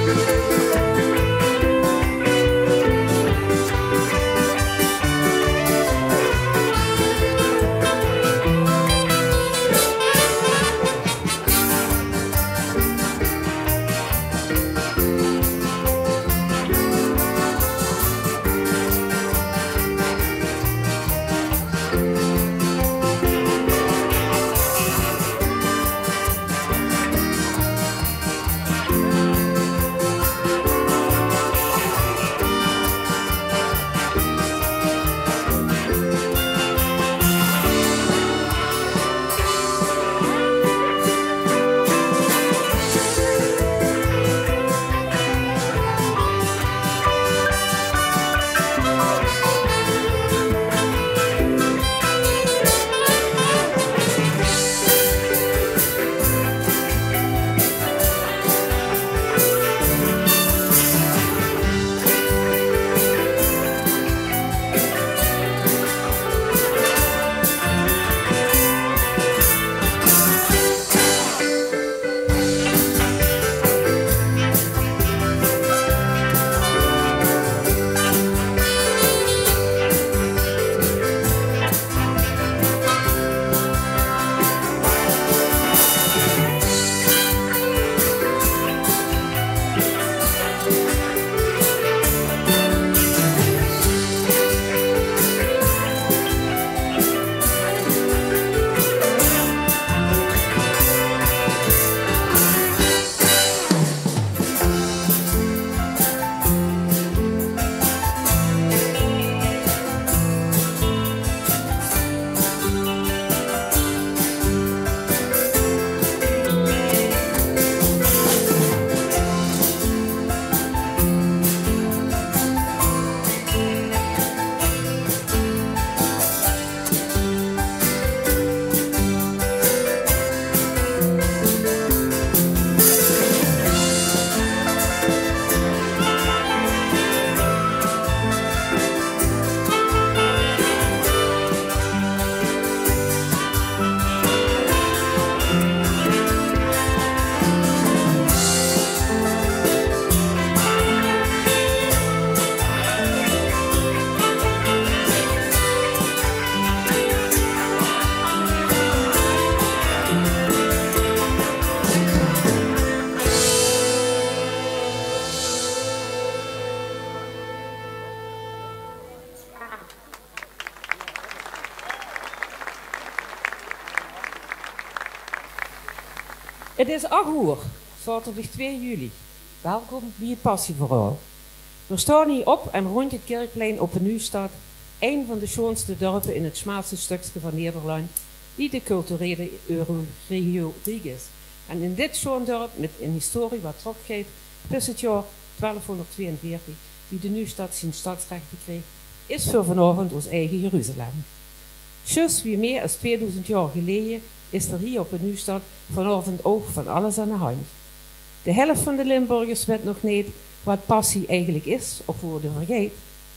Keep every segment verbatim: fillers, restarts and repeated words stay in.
Het is acht uur, zaterdag twee juli. Welkom bij het Passieverhaal. We staan hier op en rond het kerkplein op een Nieuwstad, een van de schoonste dorpen in het smaalste stukje van Nederland, die de culturele regio is. En in dit schoon dorp, met een historie wat teruggaat tussen het jaar twaalfhonderdtweeënveertig, die de Nieuwstad zijn stadsrechten kreeg, is voor vanavond ons eigen Jeruzalem. Juist wie meer dan tweeduizend jaar geleden is er hier op de Nieuwstad vanavond ook van alles aan de hand. De helft van de Limburgers weet nog niet wat passie eigenlijk is of worden vergeet.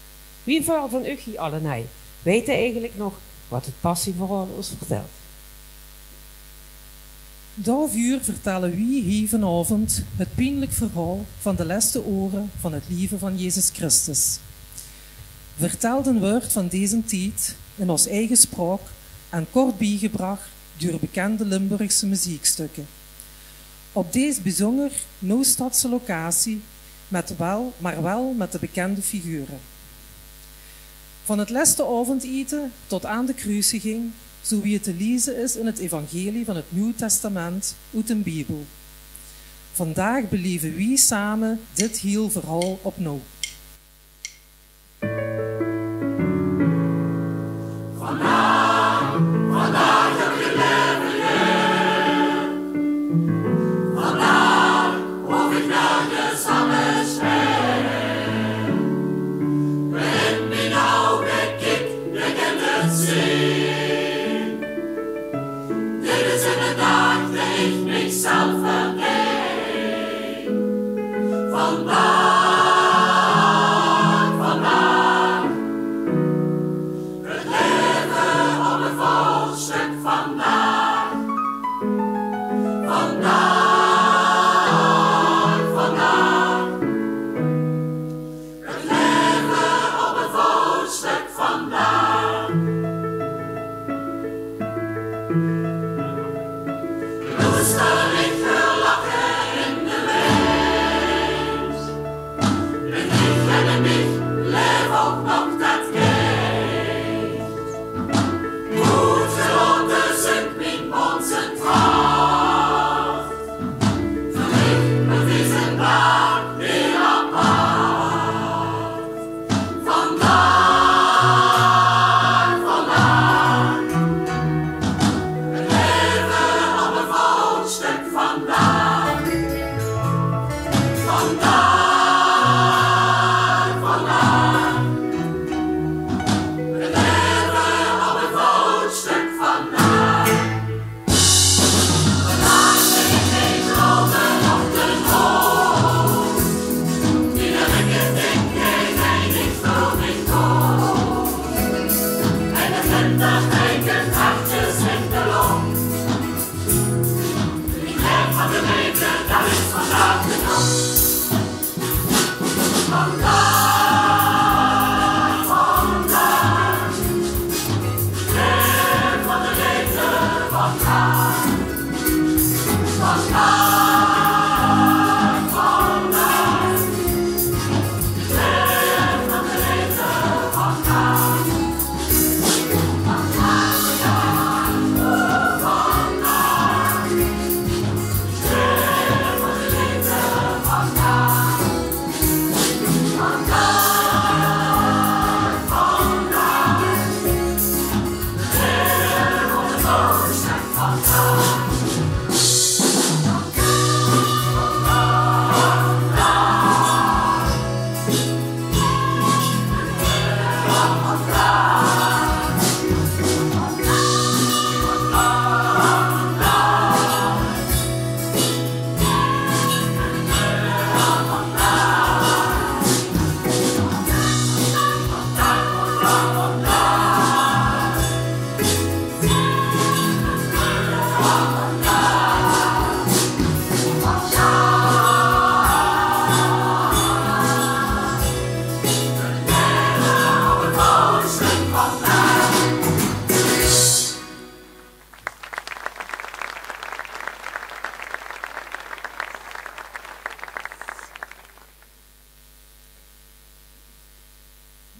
Wie van u hier allen weten eigenlijk nog wat het passieverhaal ons vertelt? Daarvoor vertellen wij hier vanavond het pijnlijk verhaal van de laatste oren van het leven van Jezus Christus. Vertelden wordt van deze tijd in ons eigen spraak en kort bijgebracht door bekende Limburgse muziekstukken. Op deze bijzonder Nieuwstadse locatie, met wel, maar wel met de bekende figuren. Van het laatste avondeten tot aan de kruisiging, zo wie het te lezen is in het evangelie van het Nieuw Testament uit de Bijbel. Vandaag beleven wij samen dit heel verhaal opnieuw. Vandaag, vandaag heb je leven weer. Vandaag hoef ik nergens anders heen. In mijn ogen kijk, je kunt het zien. Dit is inderdaad die ik mijzelf vergeet. Vandaag.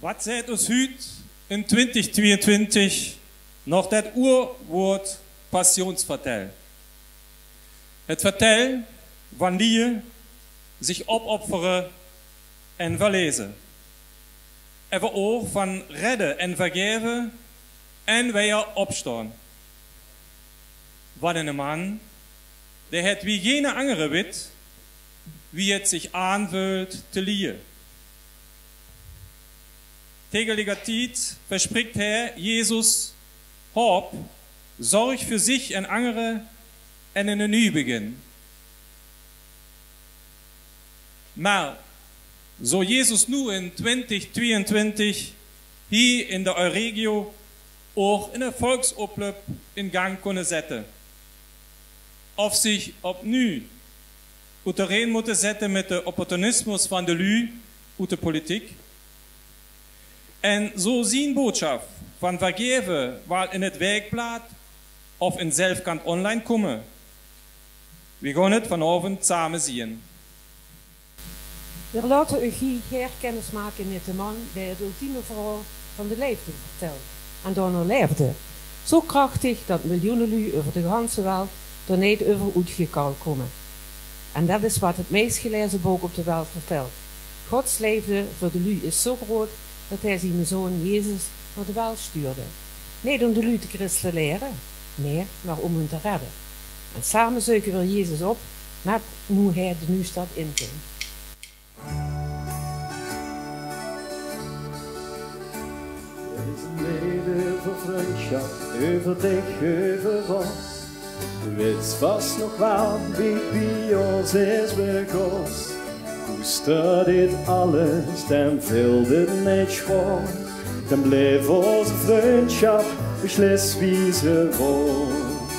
Wat zegt ons huid in twintig tweeëntwintig nog dat oerwoord passionsvertel? Het vertel van die zich opofferen en verlezen. Even ook van redden en vergeven en weer opstaan. Wat een man, die het wie geen andere weet, wie het zich aanvoelt te liegen. Tegelijkertijd verspricht hij Jezus hoop, zorg voor zich en anderen en een nieuw begin. Maar zo Jezus nu in twintig tweeëntwintig hier in de Euregio ook in een volksoplop in gang kunnen zetten. Of zich opnieuw uiteen moeten zetten met de opportunismus van de lui uit de politiek. En zo zien boodschap van vergeven wel in het werkblad of in zelf kan online komen. We gaan het vanavond samen zien. We laten u hier kennis maken met de man die het ultieme verhaal van de leefde vertelt. En daarna leefde. Zo krachtig dat miljoenen lui over de hele wereld er niet over uitgekald komen. En dat is wat het meest gelezen boek op de wereld vertelt. Gods liefde voor de lui is zo groot dat hij zijn zoon Jezus naar de wereld stuurde. Niet om de lui te christen leren, nee, maar om hen te redden. En samen zoeken we Jezus op, net hoe hij de nieuwstad inkomt. Er is een leven voor vriendschap, over dich, over ons. Du weet vast nog wel wie bij ons is bekost. Koester dit alles, dan viel dit niet schoon. Dan bleef onze vriendschap beslist wie ze wordt.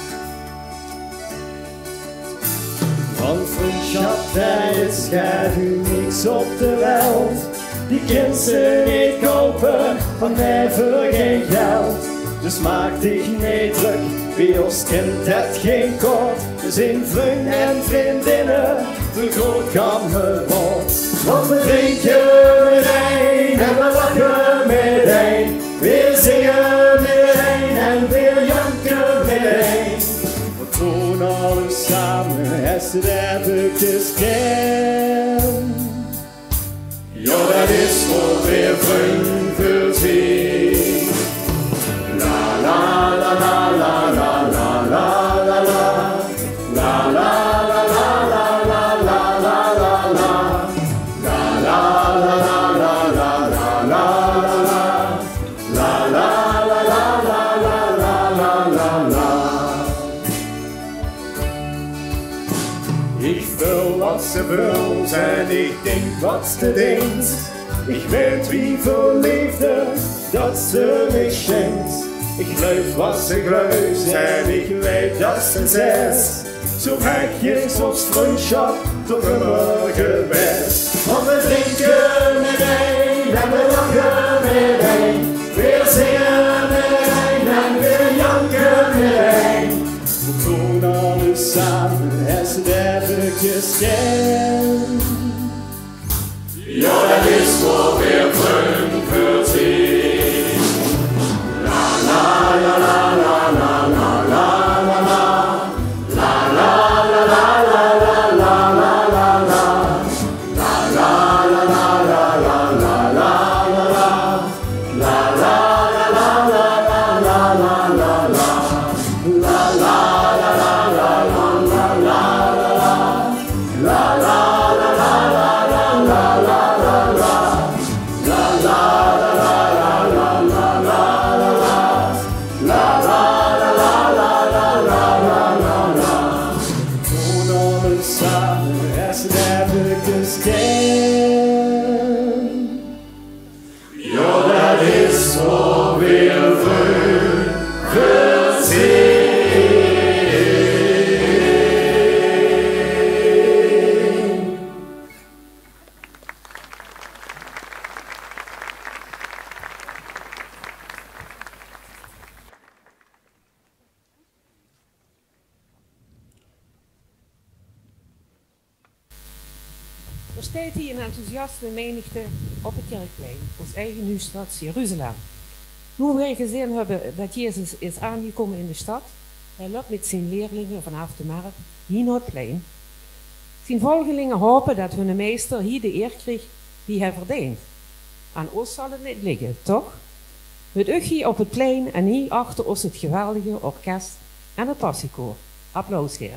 Van vriendschap, daar is geen niks op de wereld. Die kind ze niet kopen, van mij voor geen geld. Dus maak dich niet druk, bij ons kind het geen kort. We zijn vrienden en vriendinnen, voor groot kamerad. Want we drinken met een en we lachen met een. We zingen met een en we janken met een. We doen alles samen, als het eventjes kan. Ja, dat is voor weer vriend voor zien. La la la la la la la la la la. La la la la la la la la la la. La la la la la la la la la. La la la la la la la la la. Ik wil wat ze wilt en ik denk wat ze denkt. Ik weet wie voor liefde dat ze me schenkt. Ik geloof wat ze gelooft en ik weet dat ze zegt. Zo hekjes ons vriendschap toch immer geweest. Want we drinken met een en we lachen met een. We zingen met een en we janken met een. We doen alles samen als het eventjes kan. Ja, dat is voor weer vriend voor zien. La la la la la la la la la la. La la la la la la la la la la. La la la la la la la la la la. La la la la la la la la la la. La la la la la la la la la. La la la la la la la la la la. La la la la la la la la la la. La la la la la la la la la la. Doen alles samen als het eventjes kan. Ja, dat is voor weer vriend voor Er staat hier een enthousiaste menigte op het kerkplein, ons eigen nieuwstad Jeruzalem. Nu wij gezien hebben dat Jezus is aangekomen in de stad, hij loopt met zijn leerlingen vanaf de markt hier naar het plein. Zijn volgelingen hopen dat hun meester hier de eer krijgt die hij verdient. Aan ons zal het niet liggen, toch? Het uchtje op het plein en hier achter ons het geweldige orkest en het passiekoor. Applaus, heren.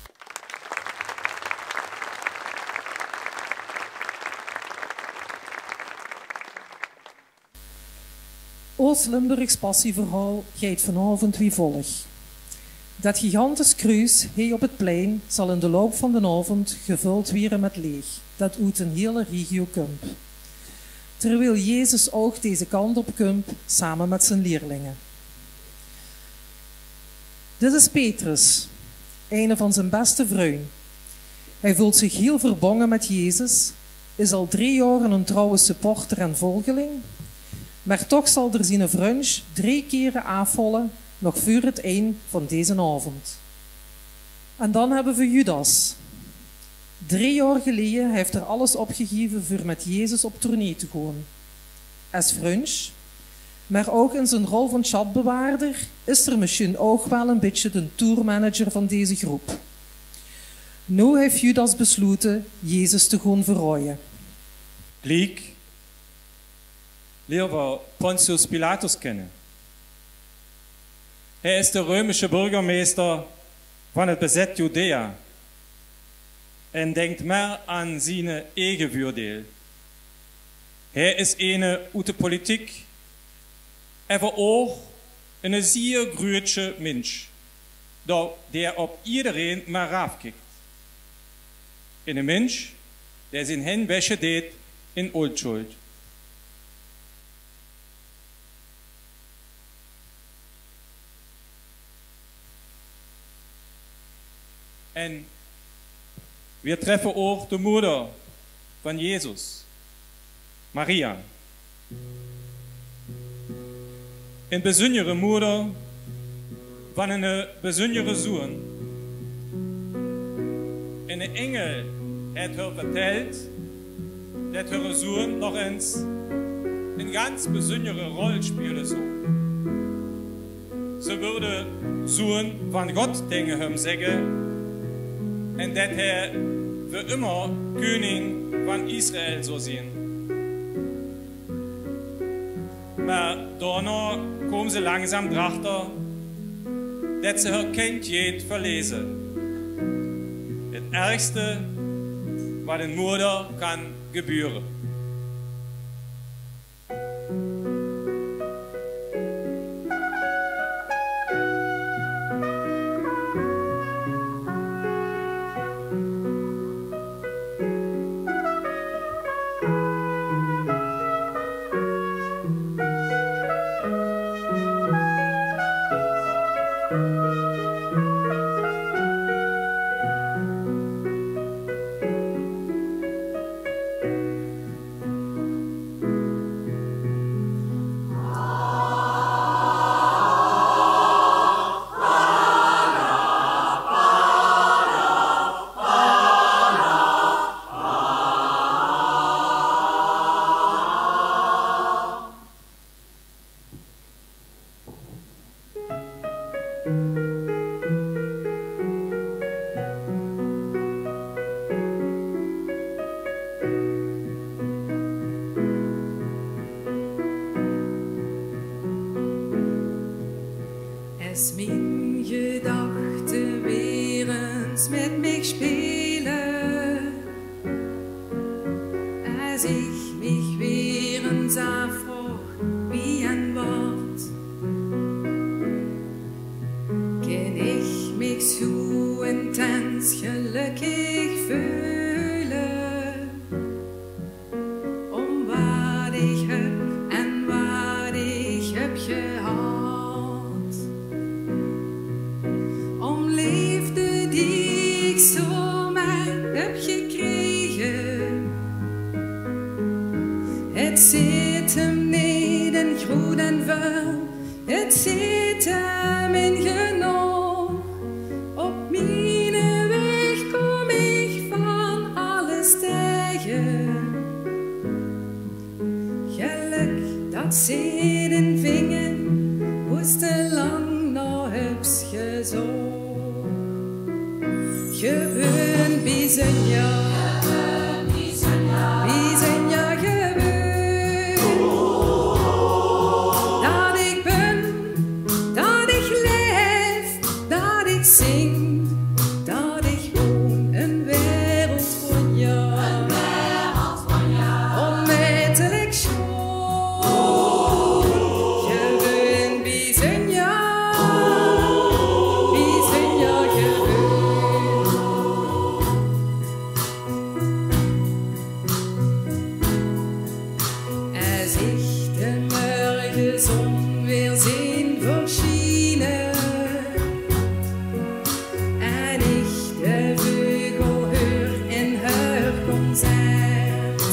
Oost-Limburgs passieverhaal gaat vanavond wie volgt. Dat gigantisch kruis hier op het plein zal in de loop van de avond gevuld worden met leeg, dat uit een hele regio komt. Terwijl Jezus ook deze kant op komt, samen met zijn leerlingen. Dit is Petrus, een van zijn beste vrienden. Hij voelt zich heel verbonden met Jezus, is al drie jaar een trouwe supporter en volgeling, maar toch zal er zijn vriend drie keren afvallen, nog voor het eind van deze avond. En dan hebben we Judas. Drie jaar geleden heeft er alles opgegeven voor met Jezus op tournee te gaan. Als vriend, maar ook in zijn rol van schatbewaarder is er misschien ook wel een beetje de tourmanager van deze groep. Nu heeft Judas besloten Jezus te gaan verrooien. Liek, leer we Pontius Pilatus kennen. Hij is de römische burgemeester van het bezet Judea en denkt meer aan zijn eigen voordeel. Hij is een uit de politiek, even ook een zeer grote mens, die op iedereen maar afkijkt. Een mens die zijn hen wäsche deed in onschuld. En we treffen ook de moeder van Jezus, Maria. Een bijzondere moeder van een bijzondere zoon. En een engel heeft haar verteld dat haar zoon nog eens een ganz bijzondere rol spelen zou. Ze wilde zoon van God tegen hem zeggen en dat hij voor immer koning van Israël zou zijn. Maar daarna komen ze langzaam erachter dat ze haar kindje verlezen. Het ergste wat een moeder kan gebeuren. Es mijn gedachten weer eens met mij spelen, als ik mich weer eens afvraag wie en wat, kan ik mich zo intens gelukkig voelen, om wat ik heb en wat ik heb gehad. Het zit hem niet in goed en vuil, het zit hem in genoeg. Op mijn weg kom ik van alles tegen. zeven vinger moest te lang naar huis gezocht. Gewoon bij zijn jaar, bij zijn jaar gewoon. Dat ik ben, dat ik leef, dat ik zing, dat ik woon een wereld van jou. Onmetelijk schoon. Gewoon bij zijn jaar, bij zijn jaar gewoon. Als ik de morgenzon weer zien verschijnen en ik de vogel hoor in haar concert,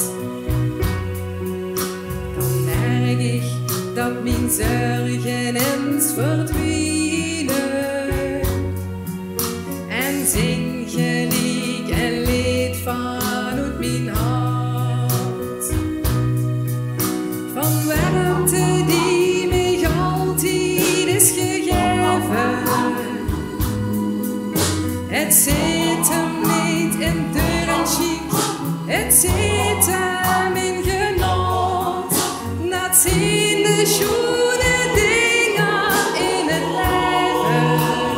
dan merk ik dat mijn zorgen eens verdwijnen en zing gelijk een lied vanuit mijn hart. Van warmte die mij altijd is gegeven. Het zit hem niet in deur en chic, het zit hem in genot. Dat zijn de schone dingen in het leven.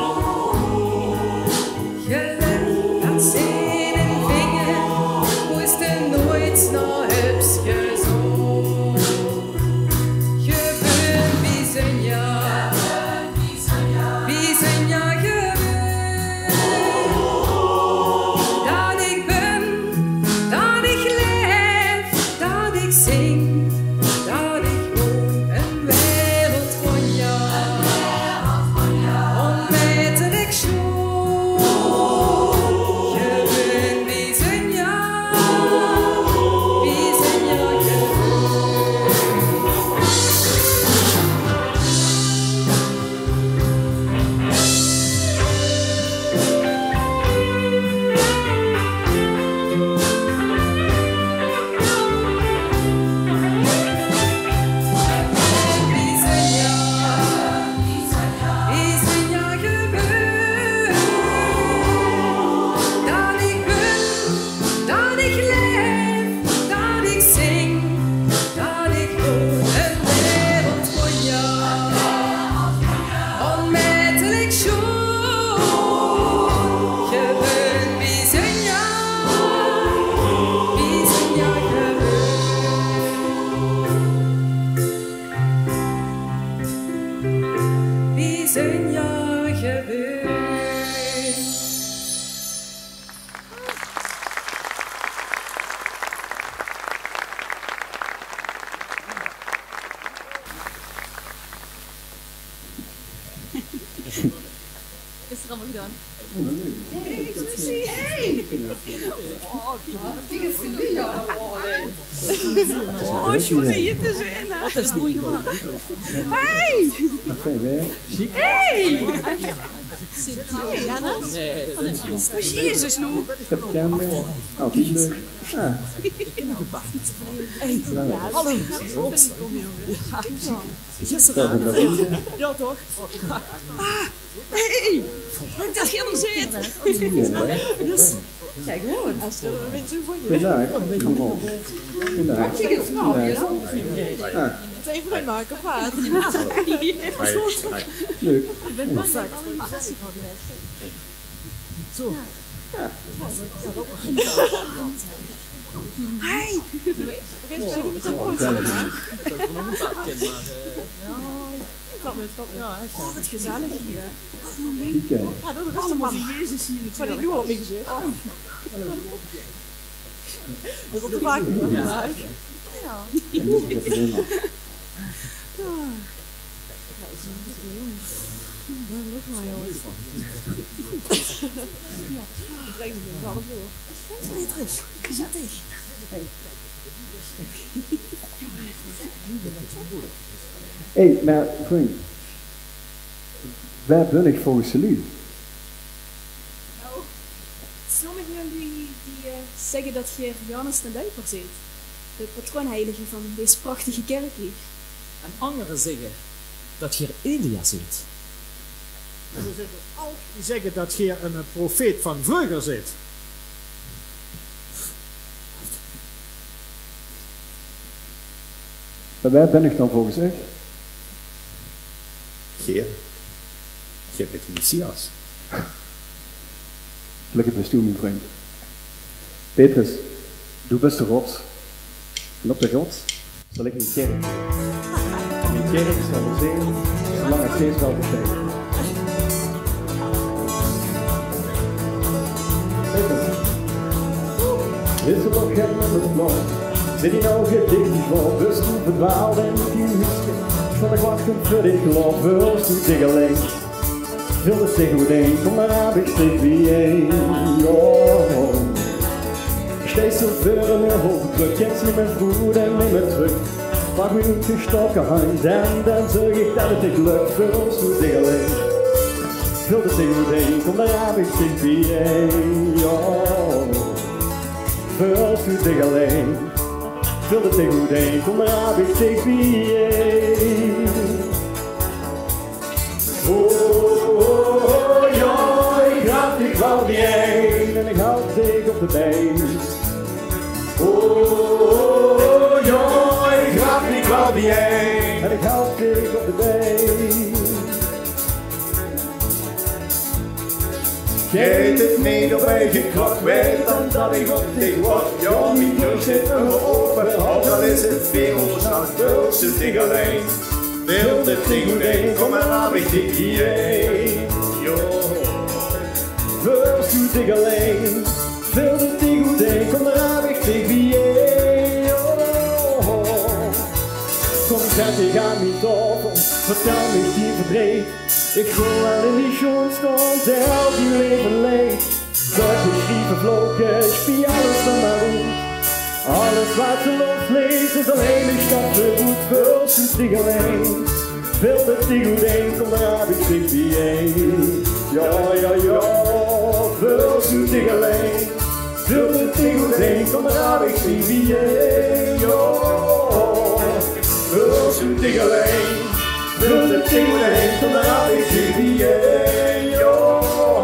Geluk, dat zijn een vinger, moesten nooit naar huis gezocht. Gewoon bij zijn jaar, bij zijn jaar gewoon. Dat ik ben, dat ik leef, dat ik zing, dat ik woon een wereld van jou. Onmetelijk schoon. Gewoon bij zijn jaar, bij zijn jaar gewoon. Bij zijn jaar, bij zijn jaar gewoon. Dat ik ben, dat ik leef, dat ik zing, dat ik woon een wereld van jou. Onmetelijk schoon. Gewoon bij zijn jaar, bij zijn jaar gewoon. Bij zijn jaar gewoon. Is er allemaal gedaan? Oh, Sjoerd, hier te zijn. Dat is mooi gedaan. Hey! Ziek? Hey! Jana? Nee, dat is Jezus nu. September. Oh, die is leuk. Ah. Hey, hallo. Ja, toch? Ah, hey! Moet ik dat helemaal zitten? Dus, kijk gewoon, als er mensen voor je. Vandaag. Vandaag. Ah. Even bij maken, paard. Leuk. Ik ben bang dat zo. Ja. Hi! Oh, wat gezellig hier. Kijk. Ja, dat is allemaal Jezus hier. Van die doel op mijn gezicht. Dat is op de vaak vandaag. Ja. Petrus, gezellig. Hé, hey, maar vriend, waar ben ik volgens jullie? Nou, sommigen die, die uh, zeggen dat je Johannes de Duiver bent, de patroonheilige van deze prachtige kerk hier. En anderen zeggen dat je hier Elia ziet. En er zitten ook die zeggen dat je een profeet van vroeger zit. Maar waar ben ik dan volgens u? Geer, je bent de Messias. Gelukkig bist u, mijn vriend. Petrus, du bist de rots. En op de rots zal ik mijn kerk. En mijn kerk zal er zijn, zolang het steeds zal besteden. Petrus, is er nog geen met het blok? Zit die nou gedicht voor? Bist du verdwaald en niet in huisje? Van de wachten voor dit geloof, wilst u tegelijk? Wil het tegen hoe denk, kom maar heb ik stik wie een. Steeds zo ver en meer hoog druk, kent ze niet meer voet en niet meer terug. Paar minuten gestoken hand en dan zeg ik dat het ik lukt, voor ons toe tegelijk. Wil het tegen hoe denk, kom maar heb ik stik wie een. Voor ons toe tegelijk. Wil het tegen hoe denk, kom maar heb ik stik wie een. Oh, oh, ja, ik had ik wel die een en ik houd zich op de been. Oh, ja, ik had ik wel die een en ik houd zich op de been. Geet het niet op eigen kracht, weet dan dat ik op dich wacht. Ja, mijn deur zit me open, ook al is het veel nacht, wil ze zich alleen. Wil het ding goed heen, kom maar laat ik dich hierheen. Wil ze zich alleen, wil het ding goed heen, kom maar laat ik dich hierheen. Kom, zet ik aan mijn tafel, vertel me die verdriet. Ik voel wel in die schoen stond, zelf die leven leed. Door geschreven vlokken, spie alles van maar goed. Alles wat ze losleest is alleen een stap vergoed. Wil ze zich alleen, wil het zich goed heen, kom daar heb ik zich die een. Ja, ja, ja, wil ze zich alleen, wil het zich goed heen, kom daar heb ik zich die een. Ja, wil ze zich alleen. Wil het ding goed heen, kom daar heb ik zich die een. Ja,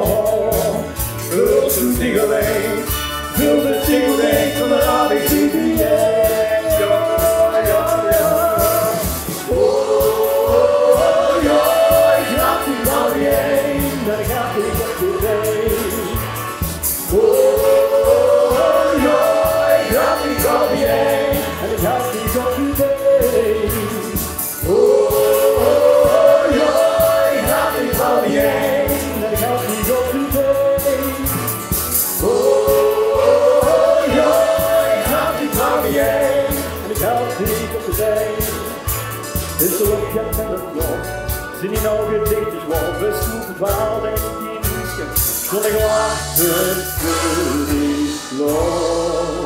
wil ze ding alleen. Wil het ding goed heen, kom daar heb ik zich die een. Ja, ja, ja. Oh, ja, ik ga die wel die heen, daar gaat ik op de heen. Oh, ja, ik ga die wel die heen, en ik ga die op de heen. Oh, ja, ik ga die wel die heen, en ik ga die op de heen. Oh, ja, ik ga die wel die heen, en ik ga die op de heen. Is er ook geen met het blok, zijn die nou gedicht is wat, best goed verdwaald en die nieuwsje, kon ik wachten voor die slot.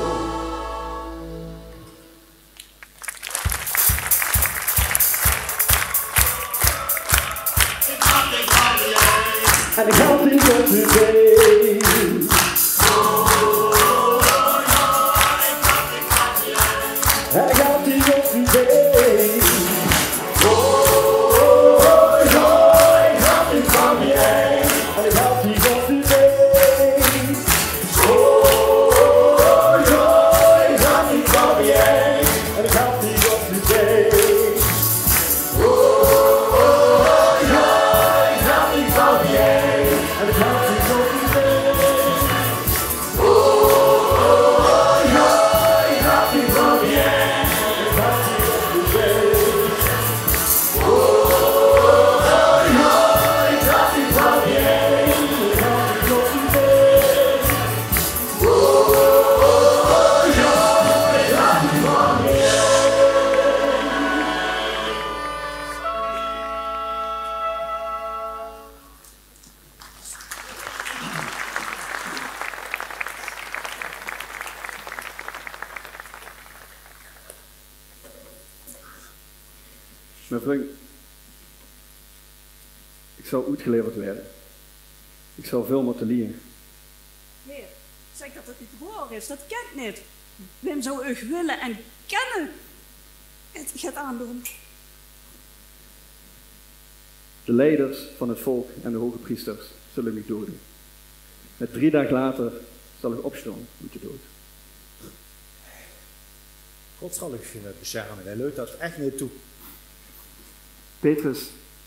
En ik had die op de been. En ik had die op de been. Oh, ja, ik had die van je heen. En ik had die op de been. Oh, ja, ik had die van je heen. En ik had die op de been. Oh, ja, ik had die van je heen. En ik had die op de been. Oh, ja, ik had die van je heen. En ik had die op de been. Oh, ja, ik had die van je heen. En ik had die op de been. Oh, ja, ik had die van je heen. Mijn vriend, ik zou uitgeleverd werden. Ik zou veel moeten leren. Heer, zeg dat het niet waar is, dat kent niet. Wim zou u willen en kennen. Het gaat aandoen. De leiders van het volk en de hoge priesters zullen u doden. Met drie dagen later zal ik opstaan uit de dood. God zal u beschermen. Hij leunt dat echt niet toe. Petrus,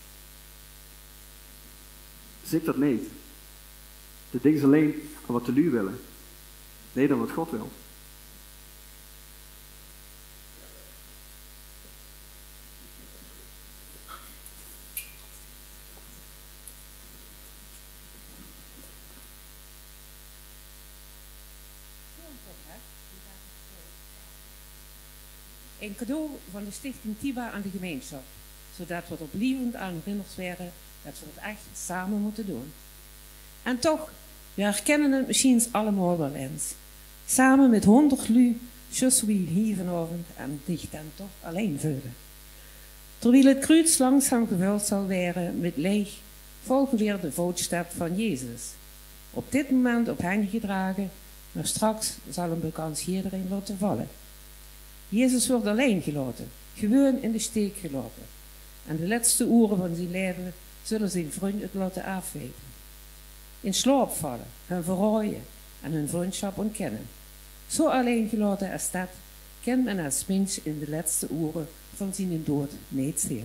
zeg dat niet. De ding is alleen aan wat de lui willen. Nee, dan wat God wil. Een cadeau van de stichting Tiba aan de gemeenschap, zodat we er blijvend aan herinnerd werden dat we het echt samen moeten doen. En toch, we herkennen het misschien allemaal wel eens. Samen met honderd lui, zus wie hier vanavond en dich dan toch alleen vullen. Terwijl het kruis langzaam gevuld zal worden met leeg, volgen weer de voetstap van Jezus. Op dit moment op hen gedragen, maar straks zal een bekans iedereen laten vallen. Jezus wordt alleen gelaten, gewoon in de steek gelaten. En de laatste uren van zijn leven zullen zijn vriend het laten afweten. In slaap vallen, hun verrooien en hun vriendschap ontkennen. Zo alleen gelaten als dat, kan men als mens in de laatste uren van zijn dood niet zien.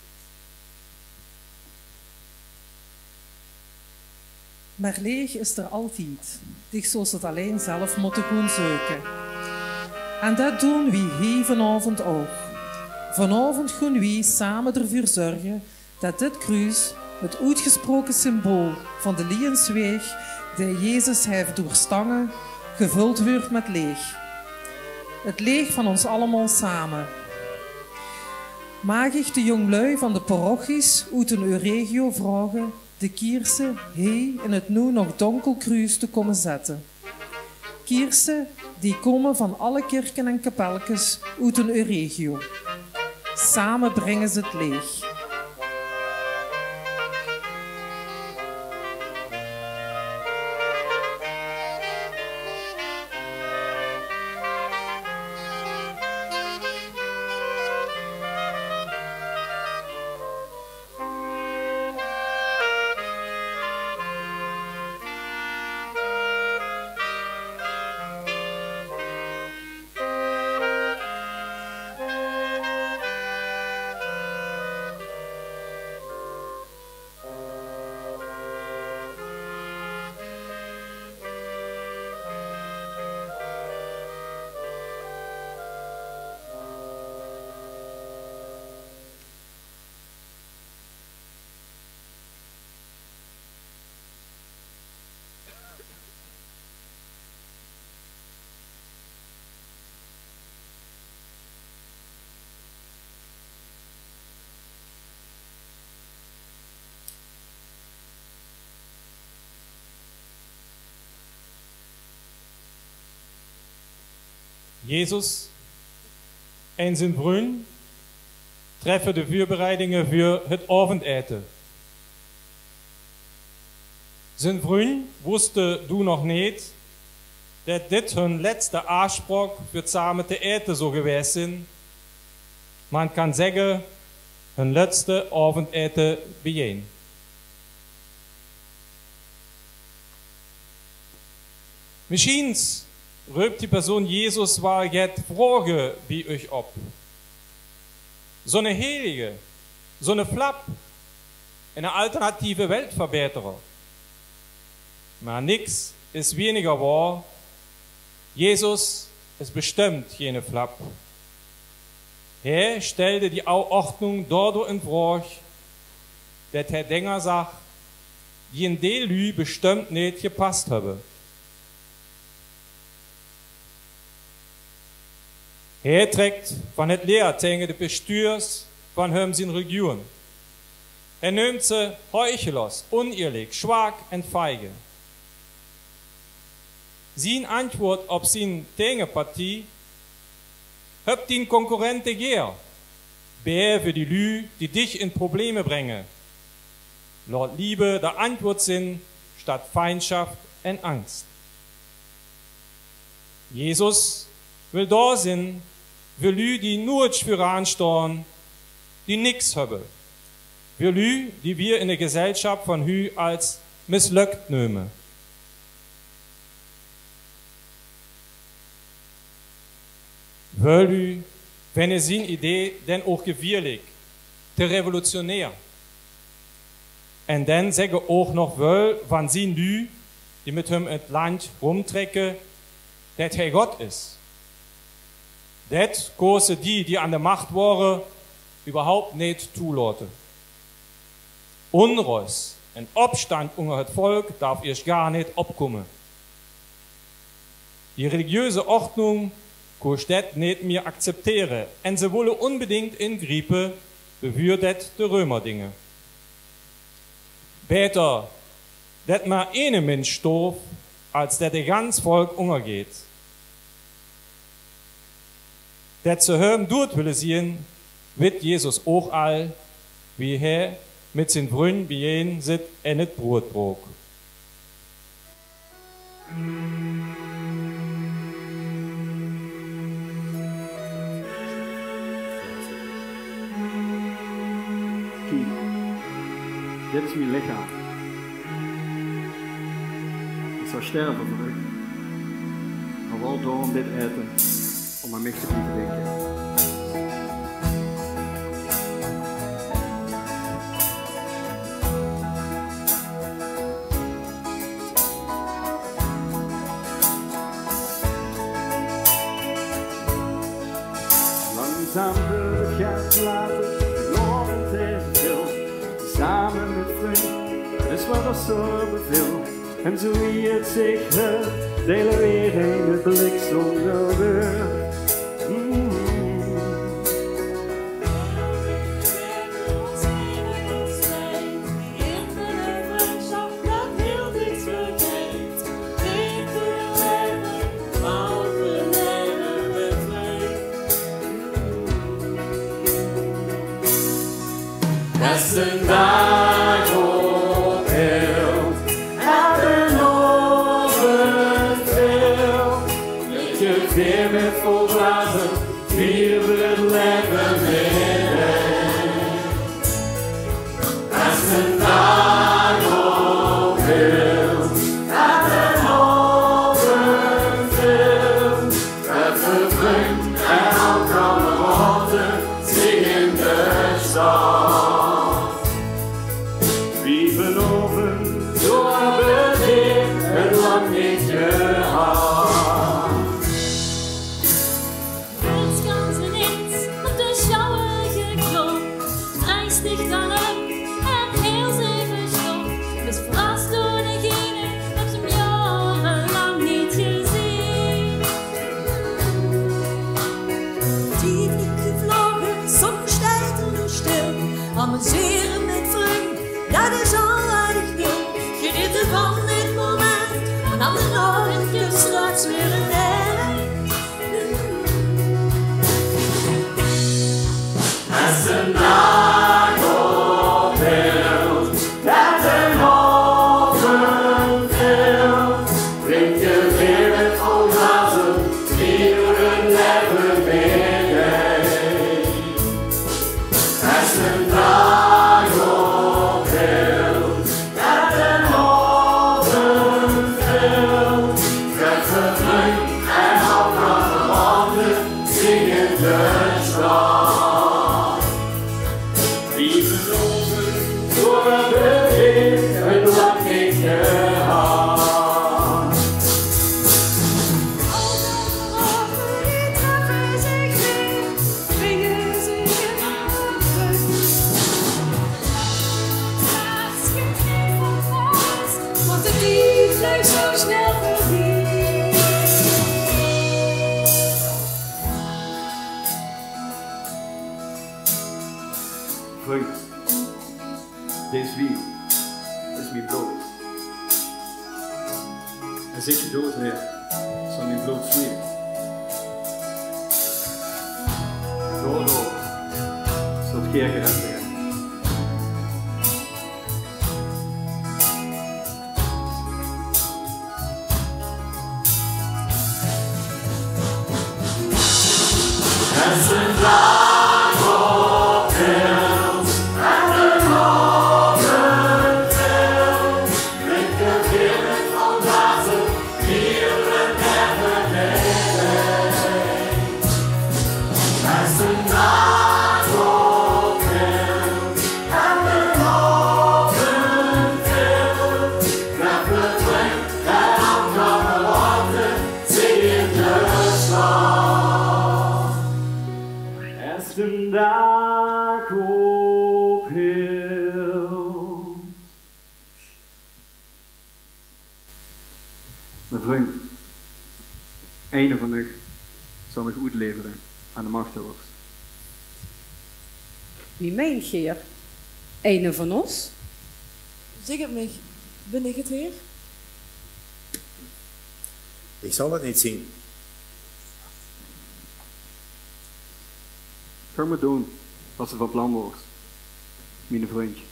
Maar leeg is er altijd, dich zoals het alleen zelf moeten gaan zoeken. En dat doen we hier vanavond ook. Vanavond gaan we samen ervoor zorgen dat dit kruis, het uitgesproken symbool van de lijdensweg die Jezus heeft doorstangen, gevuld wordt met leeg. Het leeg van ons allemaal samen. Mag ik de jonglui van de parochies uit een regio vragen de kiersen hier in het nu nog donker kruis te komen zetten. Kiersen die komen van alle kerken en kapelletjes uit een regio. Samen brengen ze het leeg. Jezus en zijn vriend treffen de voorbereidingen voor het avondeten. Zijn vriend wusste toen nog niet dat dit hun laatste afspraak voor het samen te eten zou geweest zijn. Man kan zeggen, hun laatste avondeten bijeen. Misschien roept die persoon Jezus waar het vragen bij euch op. Zo'n heilige, zo'n flap, een alternatieve Weltverbeterer. Maar niks is weniger waar. Jezus ist bestimmt geen flap. Hij stelde die Ordnung daardoor in vraag, dat hij dingen zag, die in die lui bestimmt niet gepast hebben. Hij trekt van het leer tegen de bestuurs van hem zijn region. Hij neemt ze heuchelers, oneerlijk, zwak en feige. Zijn antwoord op zijn tegenpartie hebt die concurrenten geer. Behalve die lui die dich in Probleme brengen. Laat Liebe der Antwort zijn, statt Feindschaft en Angst. Jesus will da zijn für lui die nur für anstaan, die niks hebben. für Lü, die wir in der Gesellschaft von Hü als misslückt nehmen. Will Lü, wenn er zijn idee dan ook gewierlijk, te revolutionair. En dan zeggen ook nog wel van zijn Lü, die met hem het land rumtrekken, dat hij God is. Dat kozen die, die aan de macht waren, überhaupt niet toelaten. Onrust en opstand onder het volk darf eerst gar niet opkomen. Die religieuze ordnung kon dat niet meer accepteren en ze willen unbedingt ingrijpen, bevuur dat de Römerdingen. Beter dat maar één mens stoof, als dat de gans volk ondergeht. Dat ze hem dood willen zien, weet Jezus ook al, wie hij met zijn vriend bijeen zit en het brood brook. Kijk, dit is mijn lichaam. Ik zou sterven voor u. Maar wel door om dit eten, om aan mij te denken. Langzaam het gaat laten, lovend en veel. Samen met vrienden, dus wat er zo beviel. En zo wie het zich hört, delen weer in het blik zonder deur. Mm. Als een dag op heel en een overveel, dat je weer met vol glazen vier het leven in. Als een dag op heel en een overveel, dat verdrinkt en al kan worden, zingen de stad. Amuseren met vrienden, dat is al wat ik wil. Genieten van dit moment, en dan de nooit straks weer een derde. Als een dag op heel, dat een oven veel, drink je weer met vol glazen, vier het leven weer. Als een dag op heel, dat een oven veel, dat verdrinkt en al kan verwanden, zingen de stad. Wie verloven door het begin, het lang niet gehad. Zo snel voorbij. Vriend, deze wie is mijn bloed. En zit je dood weer, zal mijn bloed vliegen. Door, door, zult keer gered werden. Als een dag op heel en een dak ophield. Mijn vriend, een van mij zal mij uitleveren aan de machthebbers. Wie meent Geer? Een van ons? Zeg het mij, ben ik het weer? Ik zal het niet zien. Ga maar doen wat er van plan wordt, mijn vriendje.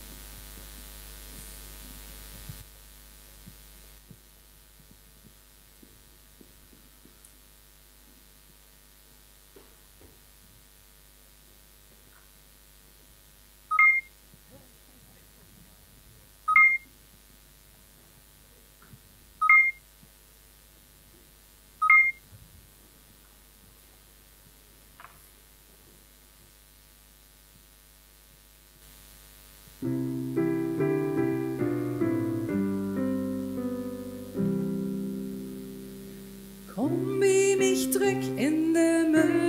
Kom bij mich terug in de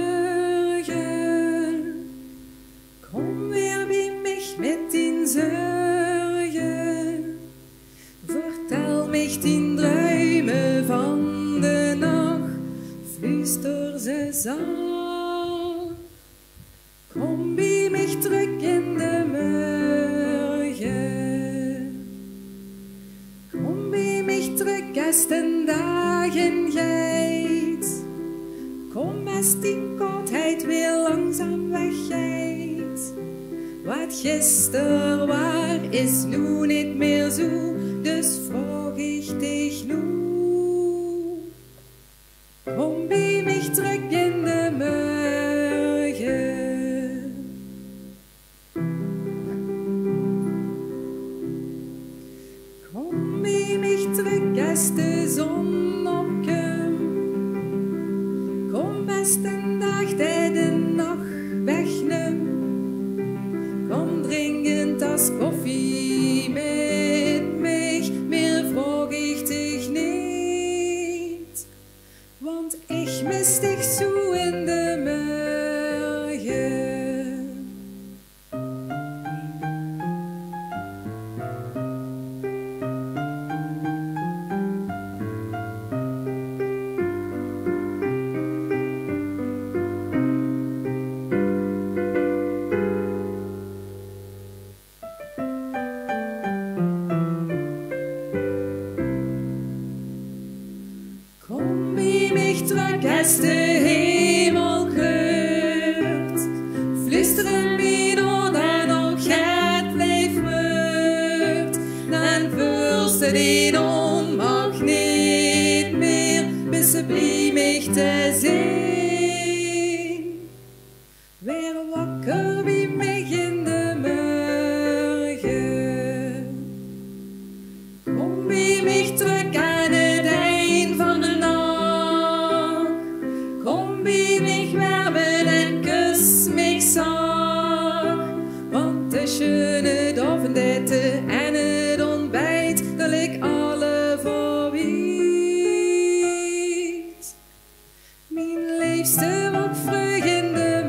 morgen. Kom weer bij mich met die zorgen. Vertel mich die druimen van de nacht. Fluister ze zacht. Kom bij mich terug in de morgen. Kom bij mich terug als de dagen geit. Kom als die kortheid weer langzaam weggeit. Wat gisteren waar is nu niet meer zo, dus vraag ik dich nu. Kom bij mich terug in de morgen. Kom bij mich terug als de zon opkomt. Kom als de dag die de nacht wegneemt. Kom dringend als koffie met mij, meer vraag ik dich niet. Want ik mis dich zo in de morgen. Kom bij mich terug als de hemel kleurt. Flüsteren mij door dan nog het blijft meurt. Dan voelst ze die onmacht niet meer, bis ze bij mich te zien. Weer wakker bij mich in de morgen. Kom bij mich terug aan het eind van de nacht. Kom bij mich wärmen en kus mich zacht. Want tussen het avondeten en het ontbijt, daar ligt alle verwijt. Mijn liefste wordt vroeg in de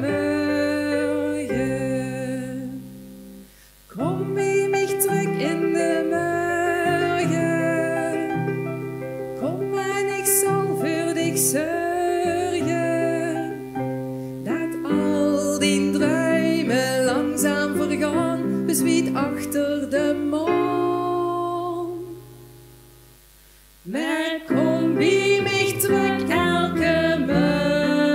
morgen. Kom bij mich terug in de morgen. Kom en ik zal voor dich zorgen. Dat al die druimen langzaam vergaan, bezwiet achter de maan. Maar kom bij mich terug elke morgen.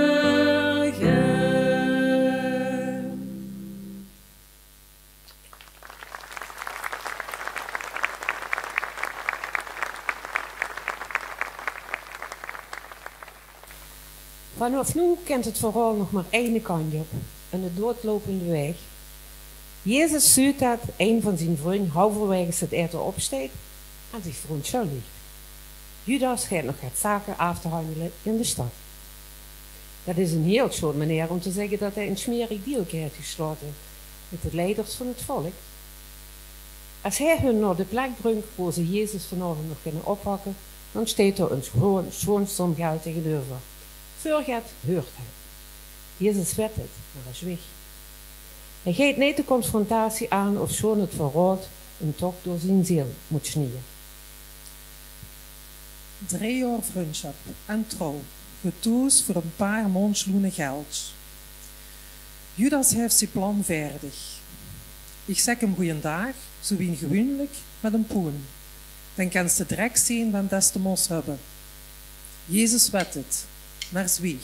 Vanaf nu kent het verhaal nog maar één kant op, en de doodlopende weg. Jezus ziet dat een van zijn vrienden halverwege het eten opsteekt en zich verontschuldigt. Judas gaat nog het zaken af te handelen in de stad. Dat is een heel schoon manier om te zeggen dat hij een smerig deal heeft gesloten met de leiders van het volk. Als hij hun naar de plek brengt waar ze Jezus vanavond nog kunnen oppakken, dan steekt er een gewoon schoon som geld tegenover. Voorgaat, hoort hij. Jezus weet het, maar hij zweeg. Hij geeft niet de confrontatie aan of zo'n het verraad hem toch door zijn ziel moet snieën. Drie jaar vriendschap en trouw, getoos voor een paar maandloenen geld. Judas heeft zijn plan vaardig. Ik zeg hem goeiedag, zo wie gewoonlijk met een poen. Dan kan ze direct zien wem des te mos hebben. Jezus weet het, maar zwieg.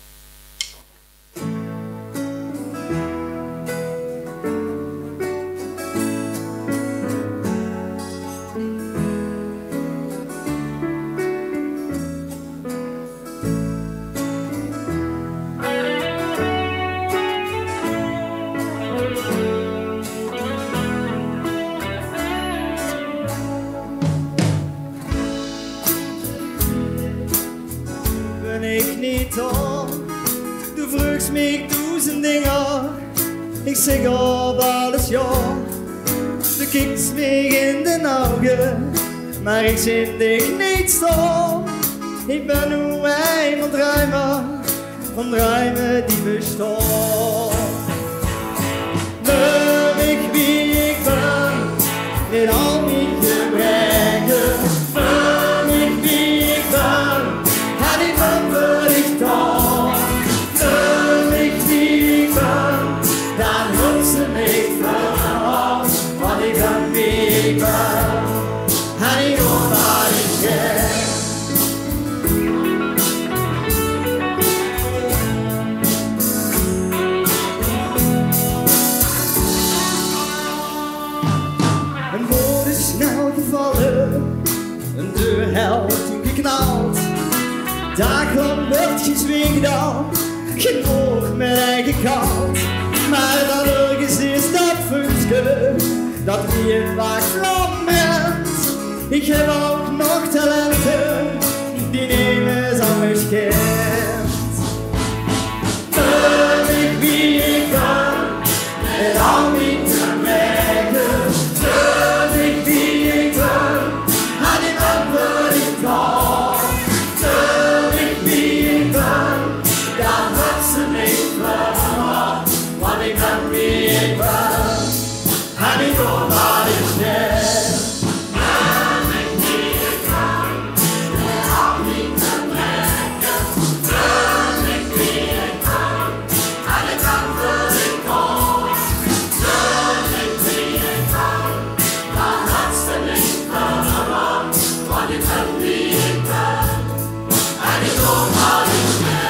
Du vroegst mij duizend dingen, ik zeg op alles ja. Du kijkt mij in de ogen, maar ik zit dich niet stil. Ik ben nu eenmaal dromer, van dromen die bestaan. Ben ik wie ik ben, met al mijn gebreken. Ben ik wie ik ben, en ik ben wat ik dan. Ben ik wie ik ben, dan hoeft ze niet verhaal. Want ik ben wie ik ben, en ik hoor wat ik ben. Een woord is snel gevallen, een deur helpt geknald. Dagenlang werd gezwiegd dan, geen woord met eigen kant. Maar dan ergens is dat vuurtje, dat wie het wacht moment. Ik heb ook nog talenten, die nemen ze onbekend. Ben ik wie ik ben, met al mijn gebreken. Ben ik wie ik ben, en ik ben wat ik kan. Ben ik wie ik ben, dan wordt ze niet verhaald. Want ik ben wie ik ben, en ik hoor wat ik ben. Ben ik wie ik ben, met al mijn gebreken. Ben ik wie ik ben, en ik ben wat ik kan. Ben ik wie ik ben, dan wordt ze niet verhaald. Want ik ben wie ik ben, en ik hoor wat ik ben.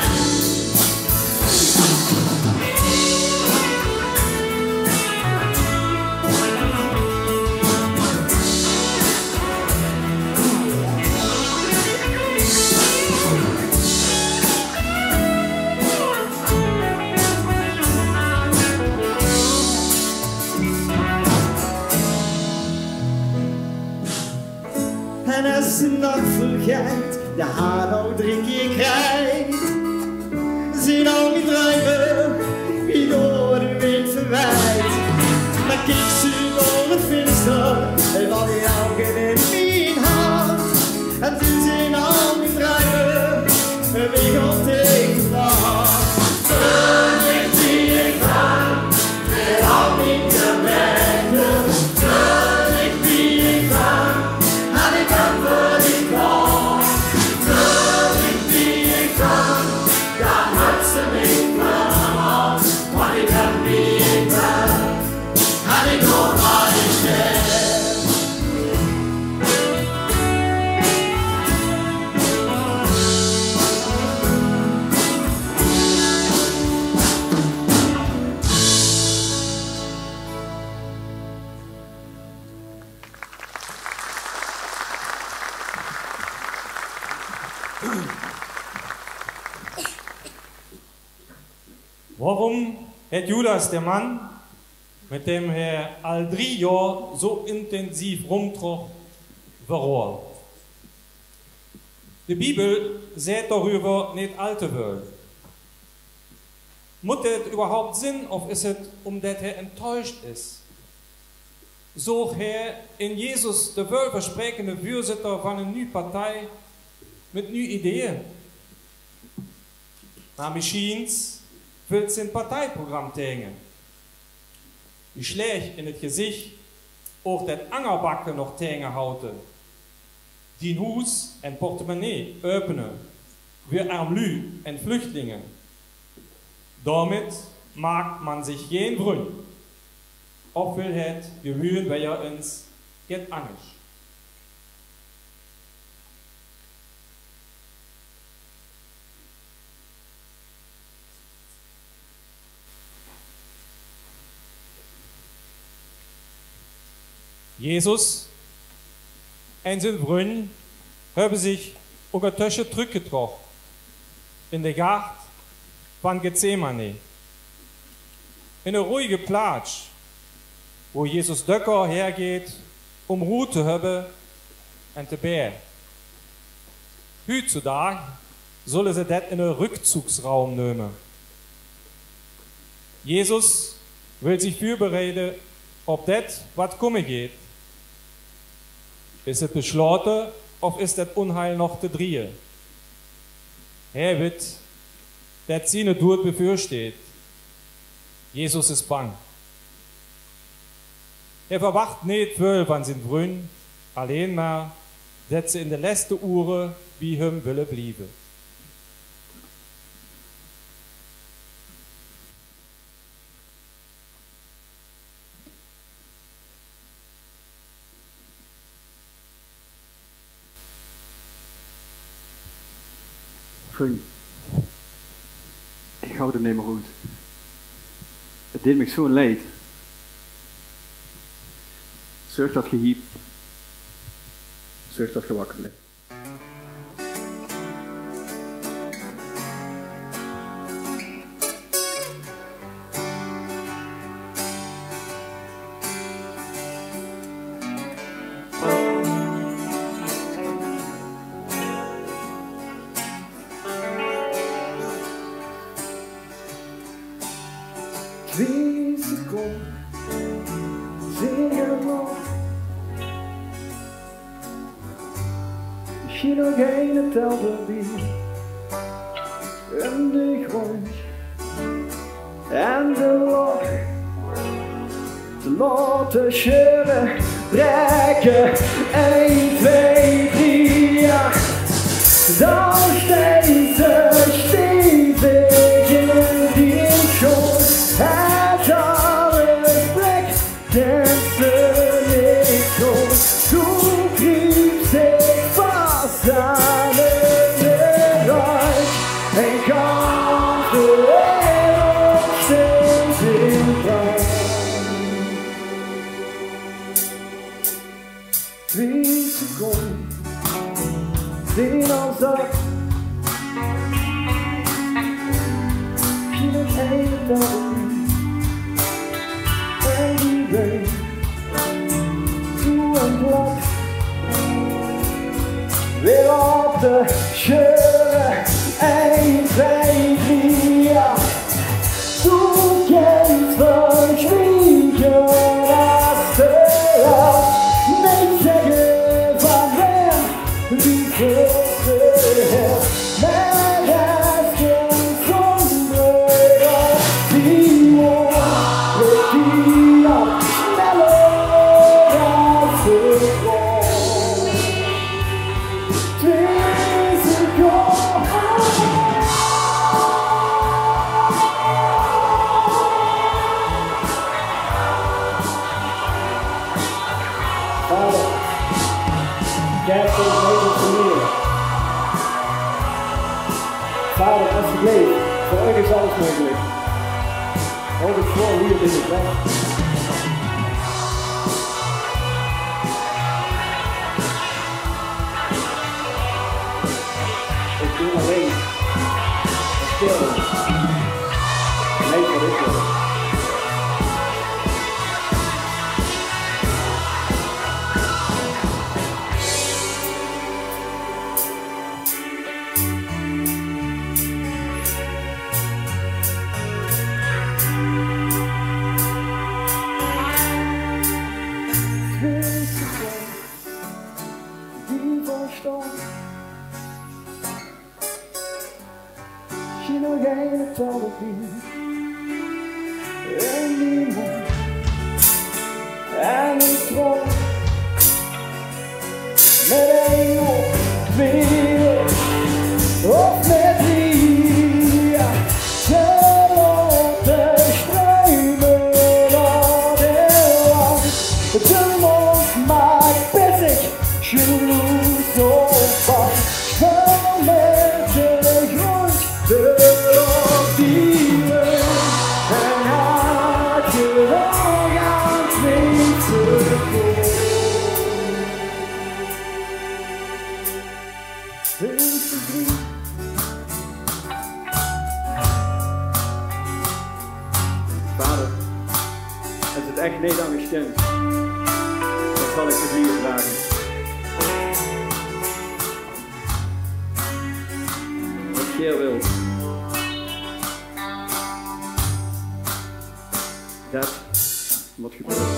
En als de nacht vergaat, de haan nou drie keer krijgt, zien al mijn druiven wie door de wind verwijt. Dan kijk ze door het venster en van die ogen in mijn hart. En toen zien al mijn druiven een weg op tegen nacht. Ben ik wie ik ben, met al mijn gebreken. Ben ik wie ik ben, en ik ben wat ik kan. Ben ik wie ik ben, dan wordt ze niet verhaald. Want ik ben wie ik ben, en ik hoor wat ik ben. Warum hat Judas, der Mann, mit dem er all drie Jahre so intensiv rumtrug, verloren? Die Bibel sagt darüber nicht alte Welt. Muss das überhaupt Sinn, oder ist es, um das er enttäuscht ist? So er in Jesus de welversprekende voorzitter van een nieuwe partij met nieuwe ideeën. Maar misschien wil zijn partijprogramma tegen. die Schläge in het gezicht, ook dat angerbakken nog tegenhouden. Die Hus en portemonnee openen, voor armlu en vluchtelingen. Damit maakt man zich geen vriend. Of wil het gehuwen bij ons get anders. Jesus en zijn vrienden hebben zich ondertussen teruggetrokken in de Gaard van Gethsemane. In een ruhige plaats, waar Jesus dukker hergeht, om Ruhe te hebben en te beren. Heutzutage zullen ze dat in een rückzugsraum nemen. Jesus wil zich voorbereiden op dat wat komen gaat. Is het besloten of is dat onheil nog te drieën? Hij weet dat zijn dood bevoorsteht. Jesus is bang. Hij verwacht niet veel van zijn vrienden, alleen maar dat ze in de laatste uren bij hem willen blijven. Vriend, ik hou het niet meer goed. Het deed me zo'n leid. Zorg dat je hiep. Zorg dat je wakker blijft. Twee seconden, zingen nog. Misschien nog een tel erbij. En de grond en de lach. Te laten scheuren, breken. een, twee, drie, ja. Dan steeds ze stevig in die schoot. Het alles plek, dansen niet zo. Toen kriep zich vast aan de ruit. En gaf de wereld steeds in brand. Twee seconden, zien als dat. Misschien het ene dat. En die weet, toe en plat, weer op de scheuren, een, twee, drie, ja. Toen kent verschwiegen als de lach, niet zeggen van hem, wie grote hel, maar hij is geen zonder dat die woord. Die op sneller als de grond. Twee seconden. Vader, jij hebt ons leven verleden. Vader, alsjeblieft, voor u is alles mogelijk. Hold het voor hier in het weg. Ik doe alleen. Stil. Nee, wat ik wil. En niemand en ik trok met een of twee of met drie. Ze lopen struimen door de land. De mond maakt pissig, jaloers op van. Val met de grond, de dieren. En had je nog aan het weten voor. Wees verdriet. Vader, als het echt niet aan me stemt, dan zal ik de bier vragen. Wat jij wil, dat moet gebeuren.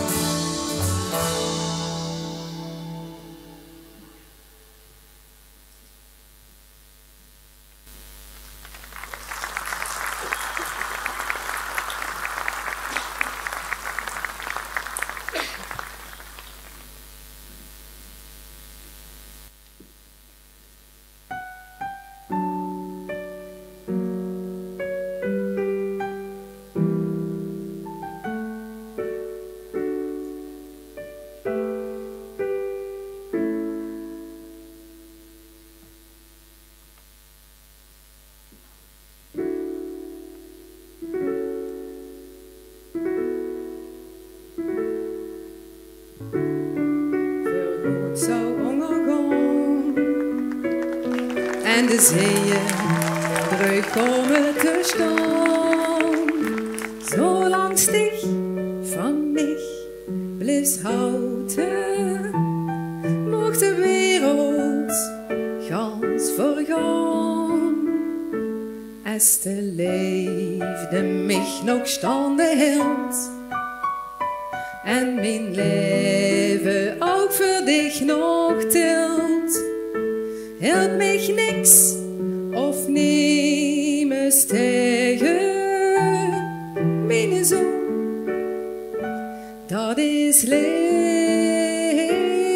Zou ondergaan en de zeeën terugkomen te staan. Zolang stich van mich blies houden, mocht de wereld gans vergaan. Als de leefde mich nog standen hield en mijn leven ook voor dich nog tilt, hield mich niks of niemes tegen. Mijn zoon, dat is liefde.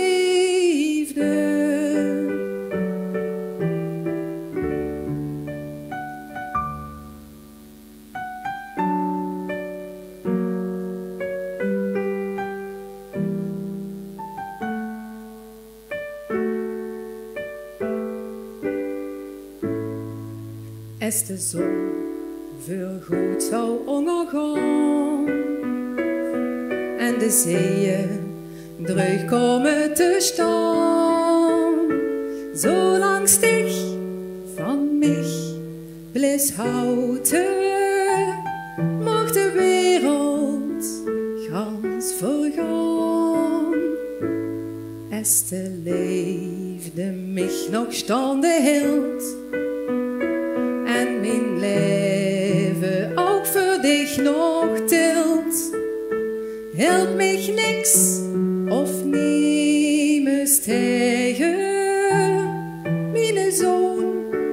Als de zon voorgoed zou ondergaan en de zeeën terugkomen te staan, zolang stich van mich blies houden, mocht de wereld gans vergaan. Als de leefde mich nog standen hield en mijn leven ook voor dich nog tilt, hield mich niks of niemes tegen. Mijn zoon,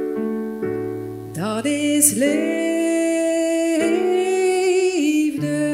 dat is liefde.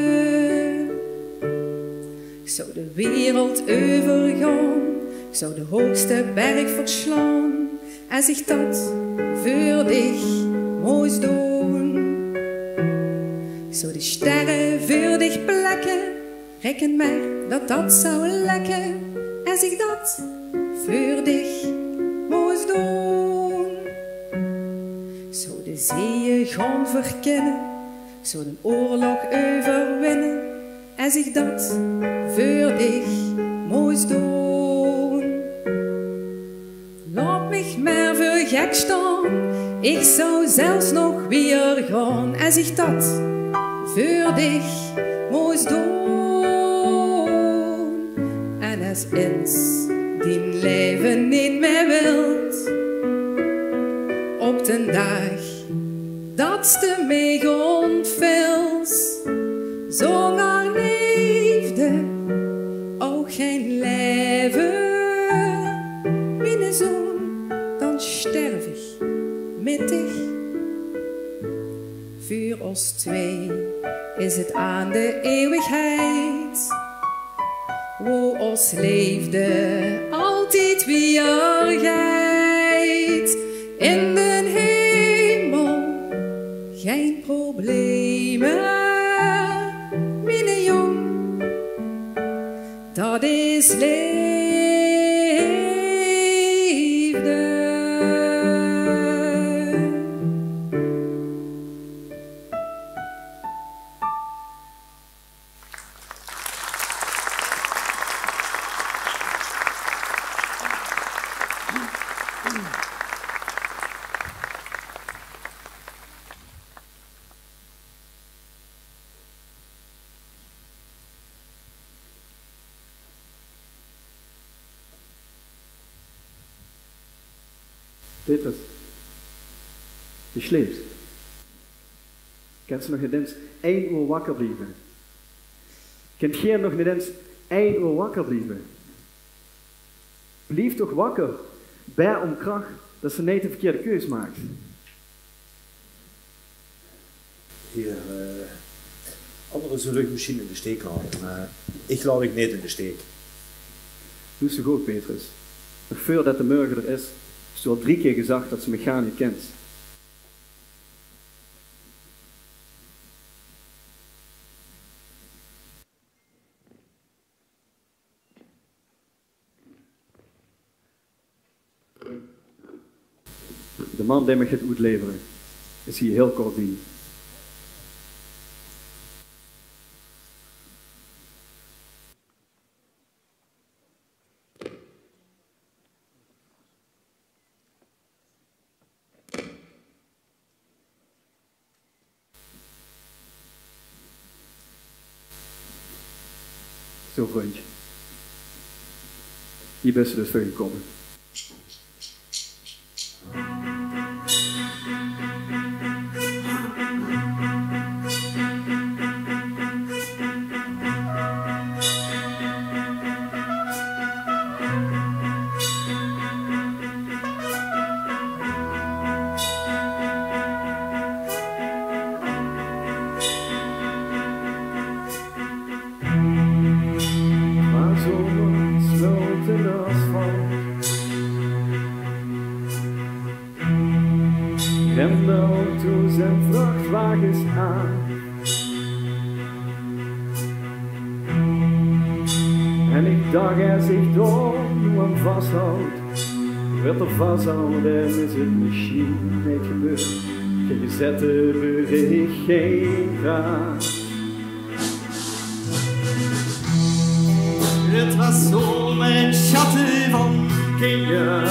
Ik zou de wereld overgaan, ik zou de hoogste berg verslaan, als ik dat voor dich moest doen. Ik zou de sterren voor dich plekken, reken maar dat dat zou lekken, als ik dat voor dich moest doen. Ik zou de zeeën gaan verkennen, ik zou een oorlog overwinnen, als ik dat voor dich moest doen. Laat mich maar voor gek staan, ik zou zelfs nog weer gaan, als ik dat voor dich moest doen. En als eens die leven niet meer wilt, op den dag dat ze mij ontvils, zolang leefde ook geen leven. Mijn zoon, dan sterf ik met dich. Voor ons twee is het aan de eeuwigheid. Wo ons leefde altijd weer geit. In de hemel geen problemen, mijn jong. Dat is liefde. Petrus, je slaapt. Kent je nog niet eens één uur wakker blijven? Kent je nog niet eens één uur wakker blijven? Blijf toch wakker, bij om kracht dat ze niet de verkeerde keus maakt. Hier, uh, anderen zullen je misschien in de steek laten, maar ik laat ik niet in de steek. Doe ze goed, Petrus. Nog voordat de morgen er is, is er al drie keer gezegd dat ze me gaan niet kent. De man die me gaat uitleveren, is hier heel kort bij. Zo vriendje. Hier bent ze dus voor gekomen. Rem de auto's en vrachtwagens aan. En ik dacht er zich door nu aan vasthoudt. Werd er vasthouden en is het misschien niet gebeurd. Geen gezette bericht, geen raad. Het was zo mijn schatten van kinderen.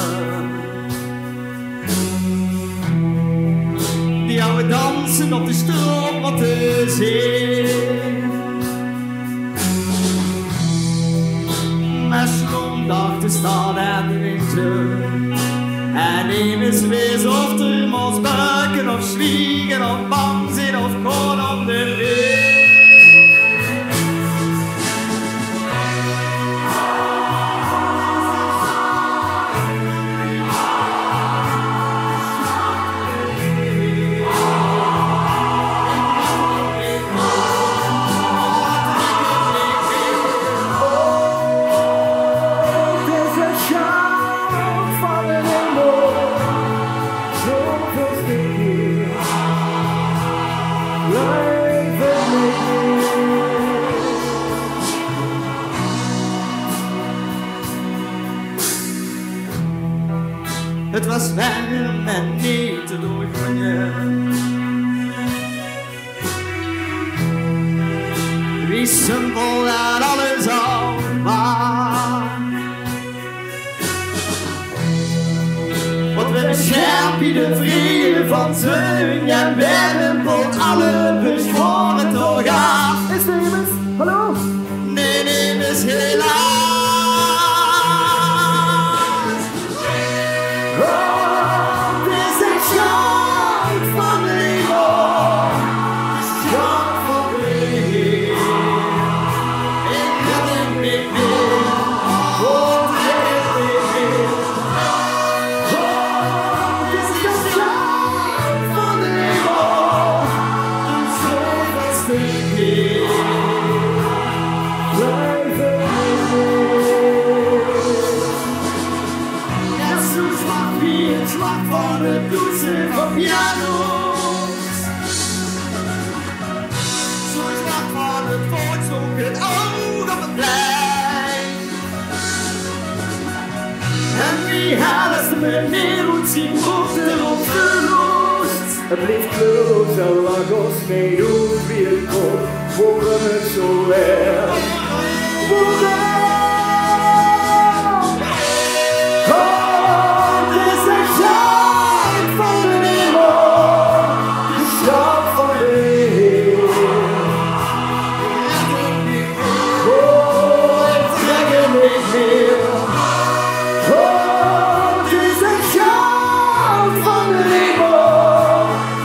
Die oude dansen op de stroom op de zee. Maar slomdag te staan aan de winter. En even wees of er moest buiken of zwiegen of bang zijn of gewoon op de weg. Het was warm en niet te doorgangen. Wie simpel dat alles al was. Wat we scherpie de vrede van z'n en werden pot alle beschoren doorgaan. Is er iemand? Hallo? Nee, nee, dus helaas. die helft met meer und sie mochten op de lust. Het bleef kleurloos en lag ons niet uit wie het kon, waarom het zo werd. Waarom? Oh, het is de schat van de hemel, de schat van de Heer. Oh, ik trek er niet meer. Oh, het is de schat van de hemel.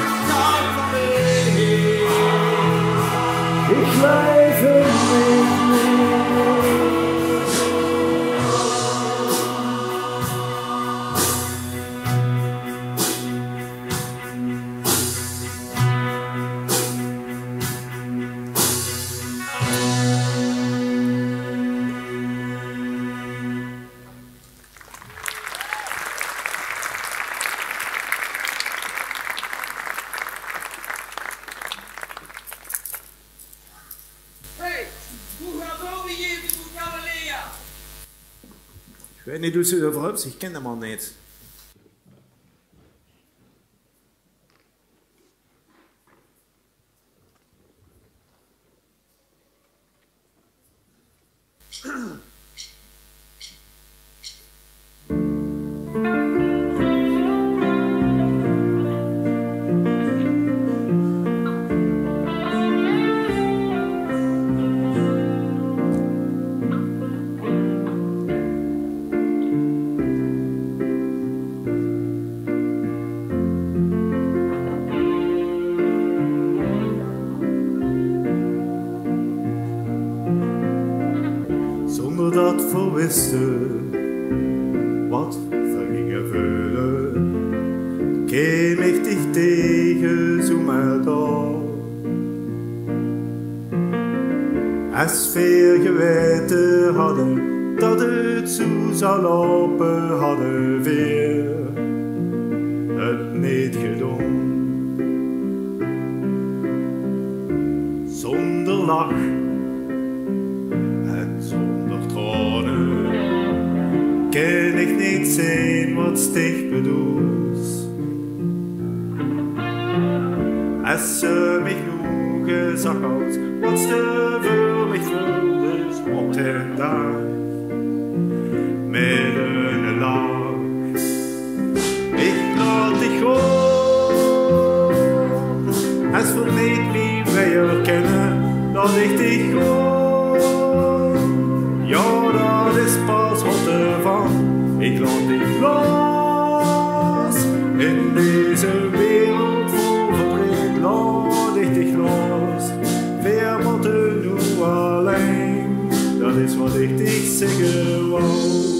Ik blijf er niet meer. Hey, hoe gaat het over Jezus voor Galilea? Ik weet niet hoe ze erover hebt, ik ken hem al niet. Zonder dat we wisten wat vergingen vullen, kwam ik dich tegen zo maar door. Als veel geweten hadden dat het zo zou lopen, hadden weer het niet gedaan. Zonder lach en zonder tranen kan ik niet zien wat sticht bedoelt. Als ze mich nu gezegd had, wat ze voor mich voelde op den dag met een lach. Ik laat dich gaan, als voor niet wie wij herkennen, dat ik dich gaan. Ja, dat is pas wat ervan. Ik laat dich los. In deze wereld vol verdriet laat ik dich los. Wer moet er nu alleen? Dat is wat ik dich zeggen wou.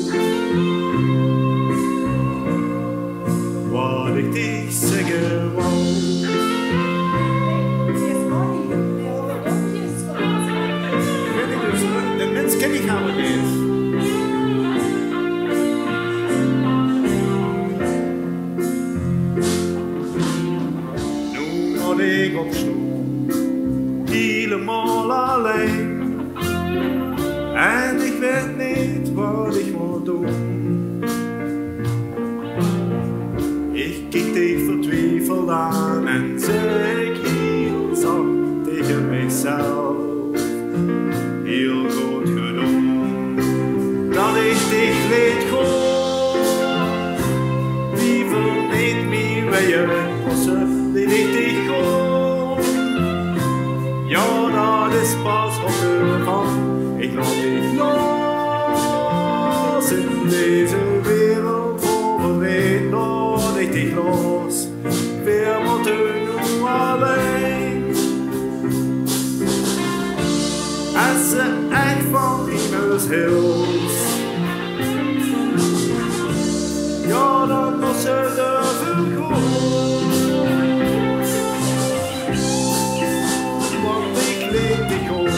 Wat ik dich zeggen wou. De mens ken ik helemaal niet. Nu moet ik op stoel, helemaal alleen. En ik weet niet wat ik moet doen. Ik kijk dich vertwijfeld aan en zeg heel zacht tegen mijzelf. Heel goed gedaan, dat ik dich weet gewoon. Liever niet meer bij je passen, liet ik dich gewoon. Ja, dat is pas wat ervan. Ik laat dich los in deze wereld vol verdriet. Laat ik dich los, wer moet er nu alleen? Als ze echt van immers hield, ja, dan moest ze er vergoed. Want ik leed dich op,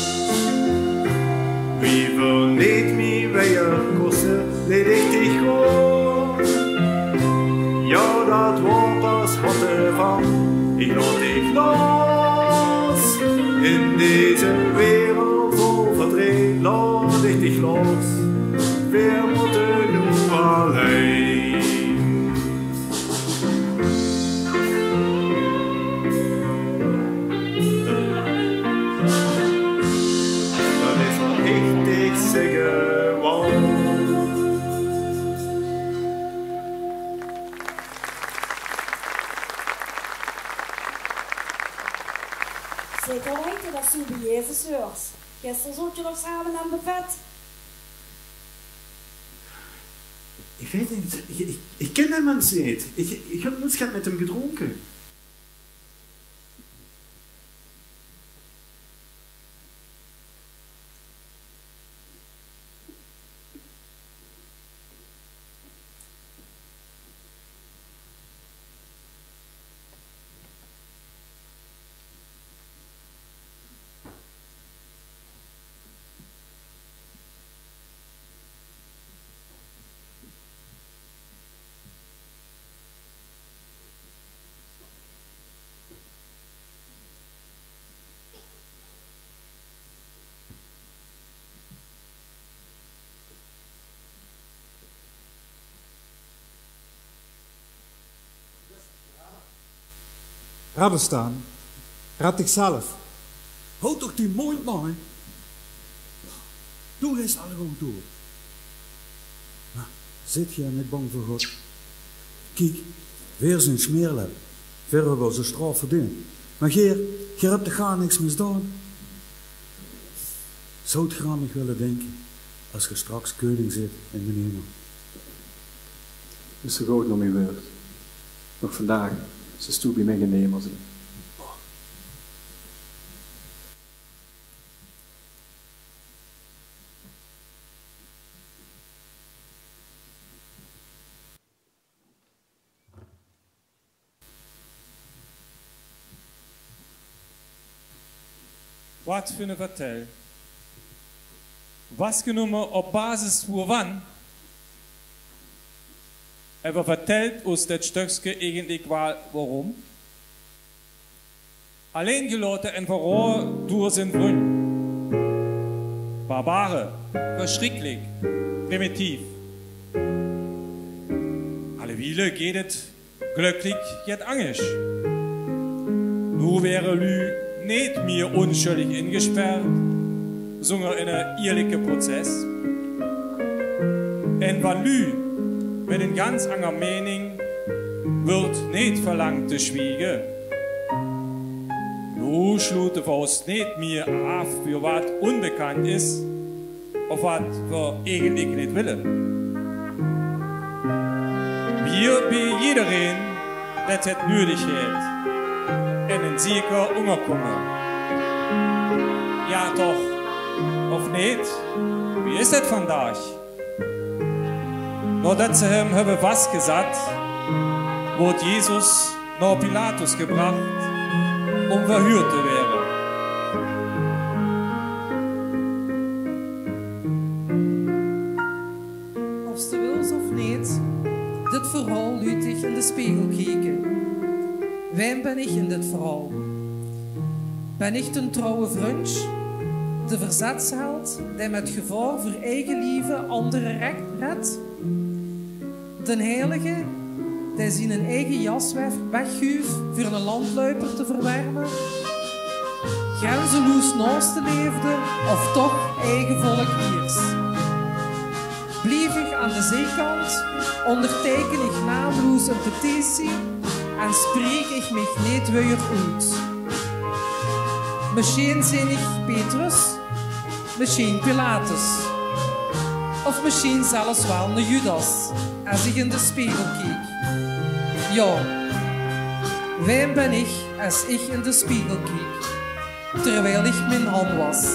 wie wil niet meer bij je kosten, leed ik dich op. Ja, dat wordt pas wat ervan, ik laat dich los. In deze wereld vol verdriet laat ik dich los. Wer moet er nu alleen? Zeker weten dat ze bij Jezus hoort. Gisteren zat je nog samen aan buffet. Ik weet niet, ik, ik, ik ken die mensen niet. Ik, ik heb nooit met hem gedronken. Radden staan. Rad ik zelf. Houd toch die mond, man. Doe eens alle gewoon door. Nou, zit je niet bang voor God? Kijk, weer zijn smeerlap. Verder wel zijn straf verdiend. Maar Geer, je hebt er gar niks misdaan. Zou het graag nog willen denken, als je straks koning zit in de hemel. Dus zo goed nog mee wordt. Nog vandaag. Ze stoel bij mij genomen zijn. Wat voor een vertel? Was genomen op basis waarvan? En we vertelt ons dat stukje eigenlijk wel waarom. Alleen gelaten en verhoor door zijn vriend. Barbare, verschrikkelijk, primitief. Alle wielen geht het glücklich jet angisch. Nu wäre Lü niet meer onschuldig ingesperrt, sondern in een eerlijke proces. En van Lü met een ganz andere mening wird niet verlangt te schwiegen. Nu schlute we ons niet meer af voor wat onbekannt is, of wat we eigenlijk niet willen. Wir bij iedereen dat het nodig heeft en een zeker onderkomen. Ja toch, of niet? Wie is het vandaag? Nadat ze hem hebben vastgezet, wordt Jezus naar Pilatus gebracht om verhuurd te worden. Of ze wils of niet, dit verhaal luidt ik in de spiegel kijken. Wem ben ik in dit verhaal? Ben ik een trouwe vriend, de verzetsheld die met gevaar voor eigen leven anderen redt? De heilige die zijn eigen jas wegguurt voor een landluiper te verwermen? Grenzeloos naast te leefde of toch eigen volk wiers? Blijf ik aan de zijkant, onderteken ik naamloos een petitie en spreek ik mij niet weer uit. Misschien zijn ik Petrus, misschien Pilatus, of misschien zelfs wel een Judas, als ik in de spiegel keek. Ja, wem ben ik als ik in de spiegel keek, terwijl ik mijn hand was?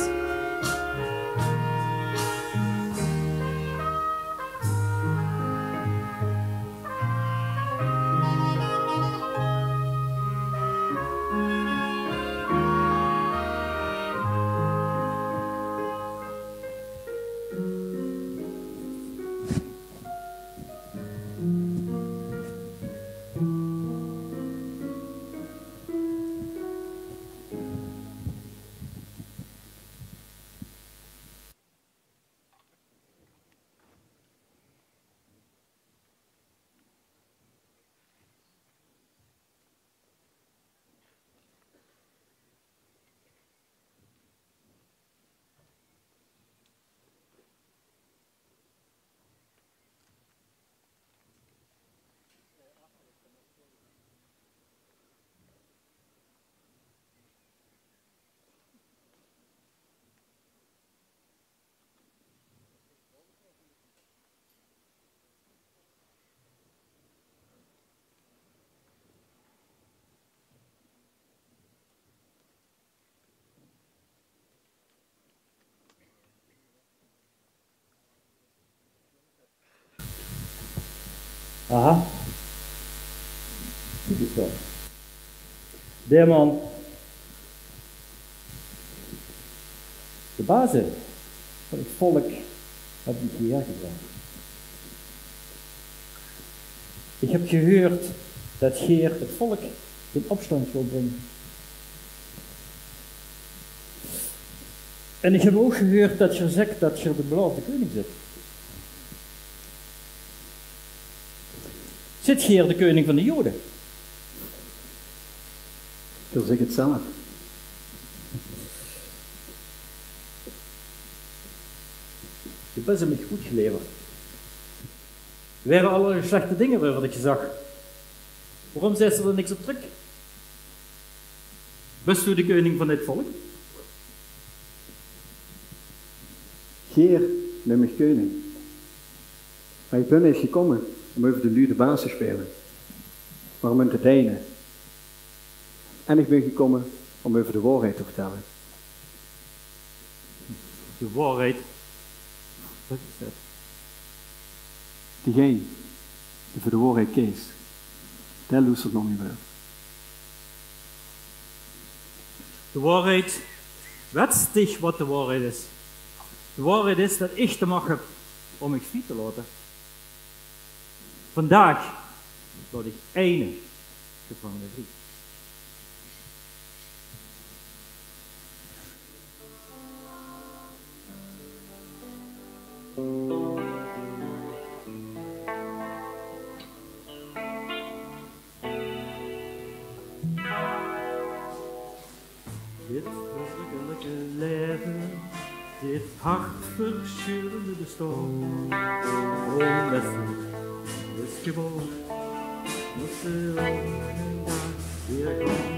Aha. Goed is dat. De man. De bazen van het volk hebben die hierher gebracht. Ik heb gehoord dat Geer het volk in opstand wil brengen. En ik heb ook gehoord dat je zegt dat je de beloofde koning zit. Zit Geer de koning van de Joden? Ik zeg het zelf. Je bent me goed geleverd. Er waren allerlei slechte dingen waar ik je zag. Waarom zei ze er niks op terug? Best u de koning van dit volk? Geer, neem me koning. Maar ik ben niet gekomen om over de nu de baas te spelen, maar om hem te dienen. En ik ben gekomen om over de waarheid te vertellen. De waarheid? Wat is dat? Diegene die voor de waarheid kiest, daar luistert nog niet meer. De waarheid, weet dich wat de waarheid is. De waarheid is dat ik de macht heb om ik vrij te laten. Vandaag laat ik ene gevangene vrij. Dit verschrikkelijke leven, dit hartverscheurende bestaan, onmenselijk is gewoon, moest de een dag weer gaan.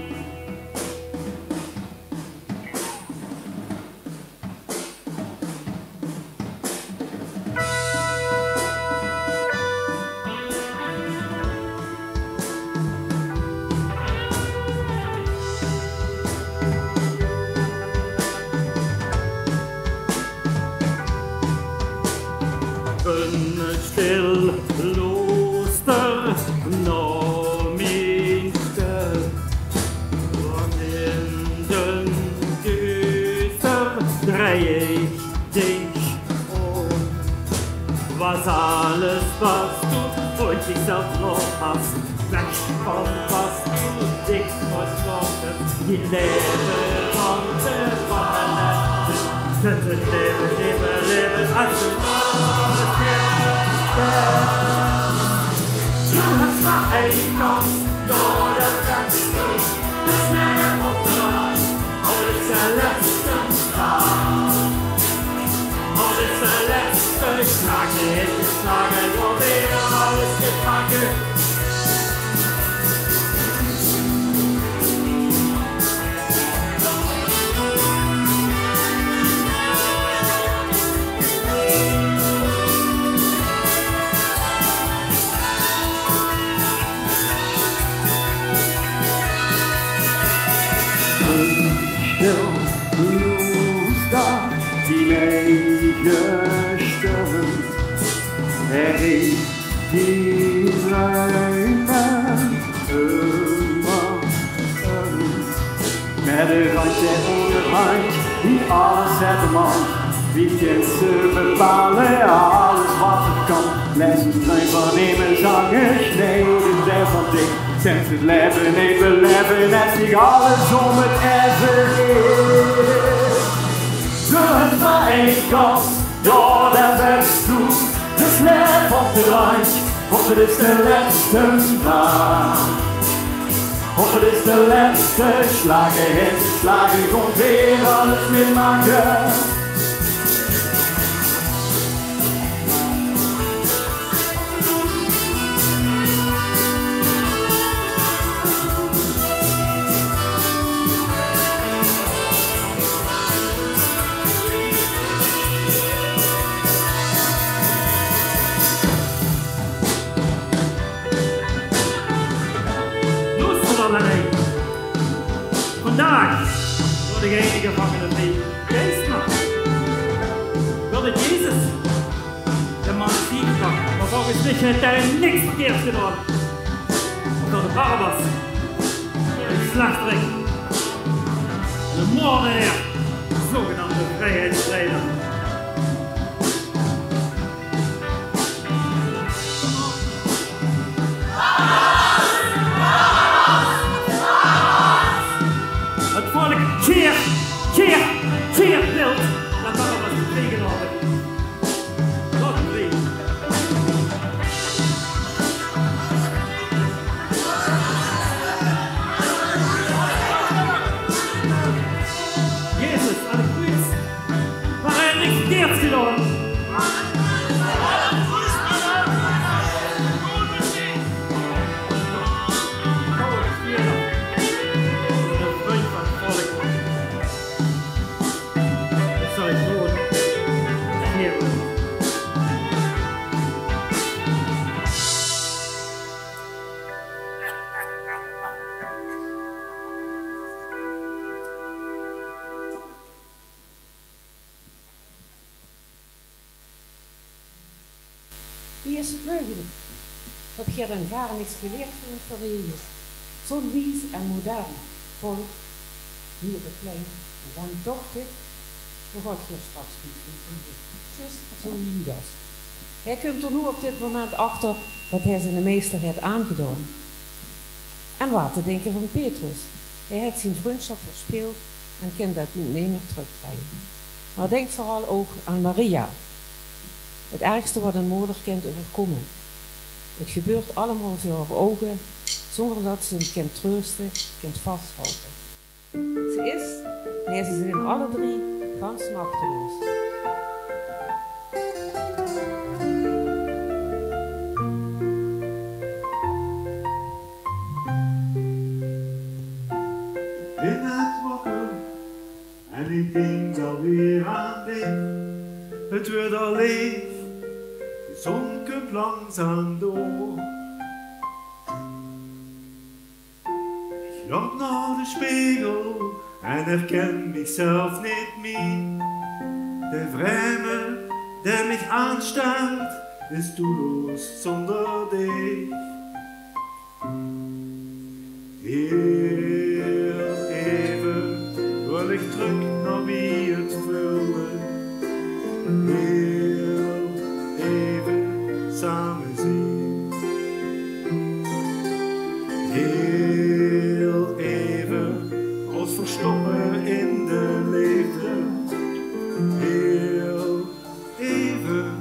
Een stil klooster naar mijn stel, want in de duister draai ik dich om. Was alles was du und ich selbst noch hast, weg von was du dich versprochen, die Leben von der Wanne, könnte leben, leben, leben, als du du hast mal ein Kopf, nur das kannst du, das Meer auf Gott, und es ist der letzte Tag. Und es ist der letzte Schlag, der hingeschlagen, wo wir alles gepacken. Stil, bloß da, die Wege stirben, er ist die Träume immer erhöht. Met de rand en onderhand, die alles het man, wie kent ze bepalen, alles wat het kan. Mensen zijn van hem zangen, sneden zijn van dik. Sinds het leven even leven en zich alles om het even is. Ze het maar één kant, door de weg toe. De slep op de rand, of het is de laatste dag. Of het is de laatste slagen, het slagen komt weer alles mee maken. Vandaag door de enige gevangene mee geest maakt. Wilde Jezus de man die gebracht Maar volgens mij heeft hij niks verkeerd gedaan. Omdat de Barabbas een slachterik, de moordenaar, zogenaamde vrijheidsstrijder. Het volk keer, keer, keer wilt dat Barabbas de tegenhouden. Wat een vriend. Jezus aan de kruis, waar hij niks verkeerds gedaan. Wie is het mogelijk dat je een vaar niks geleerd van het verleden? Zo'n wies en modern volk, hier de klein, en dan toch dit, dan gaat je straks niet van dit. Just zo'n Judas. Hij komt er nu op dit moment achter wat hij zijn meester heeft aangedaan. En wat te denken van Petrus. Hij heeft zijn vriendschap verspeeld en kan dat niet meer terugkrijgen. Maar denk vooral ook aan Maria. Het ergste wat een moeder kind overkomen. Het gebeurt allemaal voor haar ogen, zonder dat ze een kind troosten, kind vasthouden. Ze is, nee, ze zijn alle drie gans machteloos. Ik werd wakker en ik denk alweer aan dit. Het wordt al lief, de zon komt langzaam door. Ik loop naar de spiegel en herken mezelf niet meer. De vreemde die mich aanstaart is doelloos zonder dich. Heel even wil ik terug naar wie het vulde. Heel even samen zien. Heel even als verstoppen in de leegte. Heel even.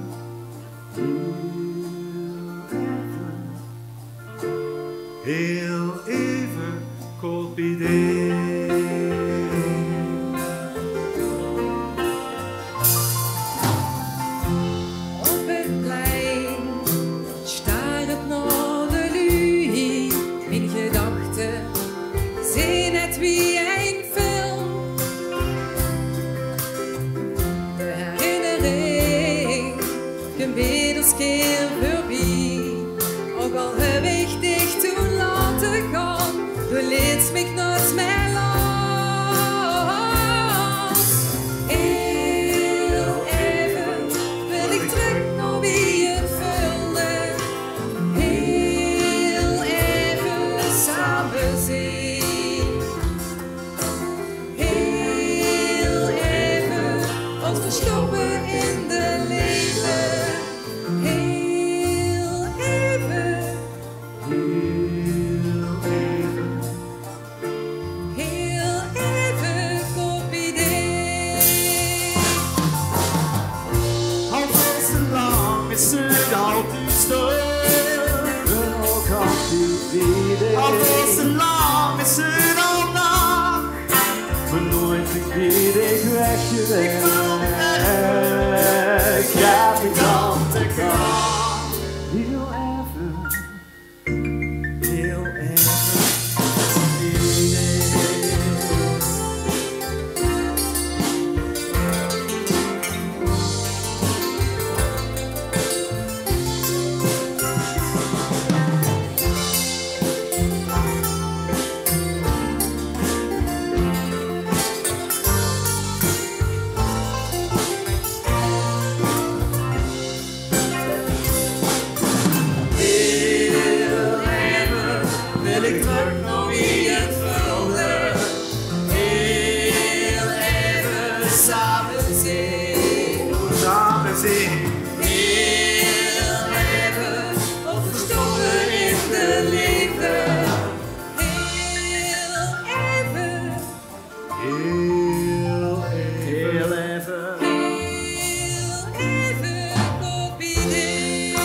Heel even kort idee. Op het plein staar het naar de lui. In gedachten zie net wie een film. De herinnering komt weer eens keer voorbij. Ook al heb ik dich toen laten gaan, du liet mich nooit meer los. Heel even wil ik terug naar wie het vulde. Heel even samen zien. Heel even ons verstoppen in de leven. Heel even. Heel even kort idee. Al veel te lang is het al duister. Al veel te lang is het al nacht. Maar nooit verkeerd ik weg je weg. Ik heb niet aan te gaan. Heel even. Heel even. Heel even. Heel even. Heel even op idee.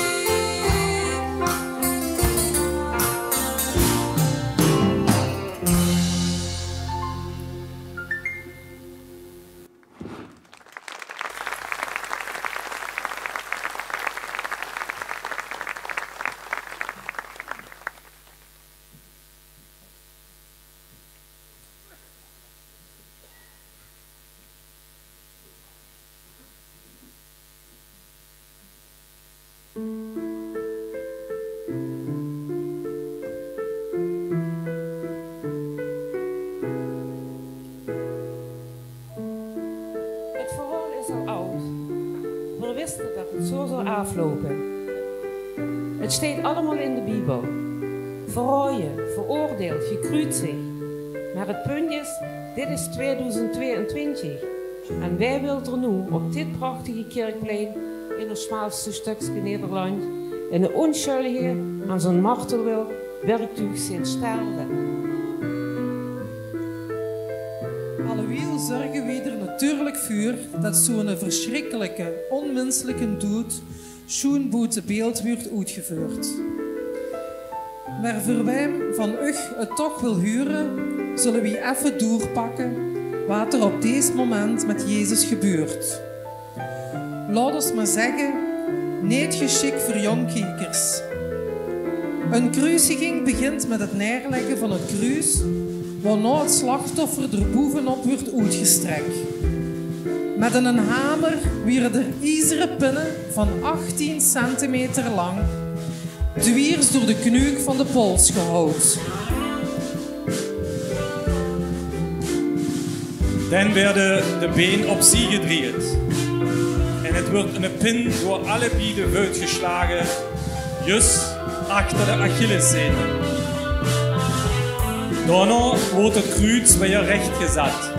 Het verhaal is al oud. We wisten dat het zo zou aflopen. Het staat allemaal in de Bijbel. Verrooien, veroordeeld, gekruisigd. Maar het punt is, dit is tweeduizend tweeëntwintig. En wij willen er nu op dit prachtige kerkplein in ons smaalste stukje Nederland in de onschuldige aan zijn martelwil werktuig zijn sterven. Allewiel zorgen we er natuurlijk voor dat zo'n verschrikkelijke, onmenselijke dood schoon boete beeld wordt uitgevoerd. Maar voor wij van u het toch wil huren, zullen we even doorpakken wat er op deze moment met Jezus gebeurt. Laat ons maar zeggen, niet geschikt voor jongkijkers. Een kruisiging begint met het neerleggen van het kruis, waarna het slachtoffer er bovenop wordt uitgestrekt. Met een hamer werden er ijzeren pinnen van achttien centimeter lang dwiers door de knuik van de pols gehouden. Dan werden de been op zij gedraaid. En het wordt een pin door alle bieden uitgeslagen, juist achter de Achillessehne. Daarna wordt het kruis weer recht gezet.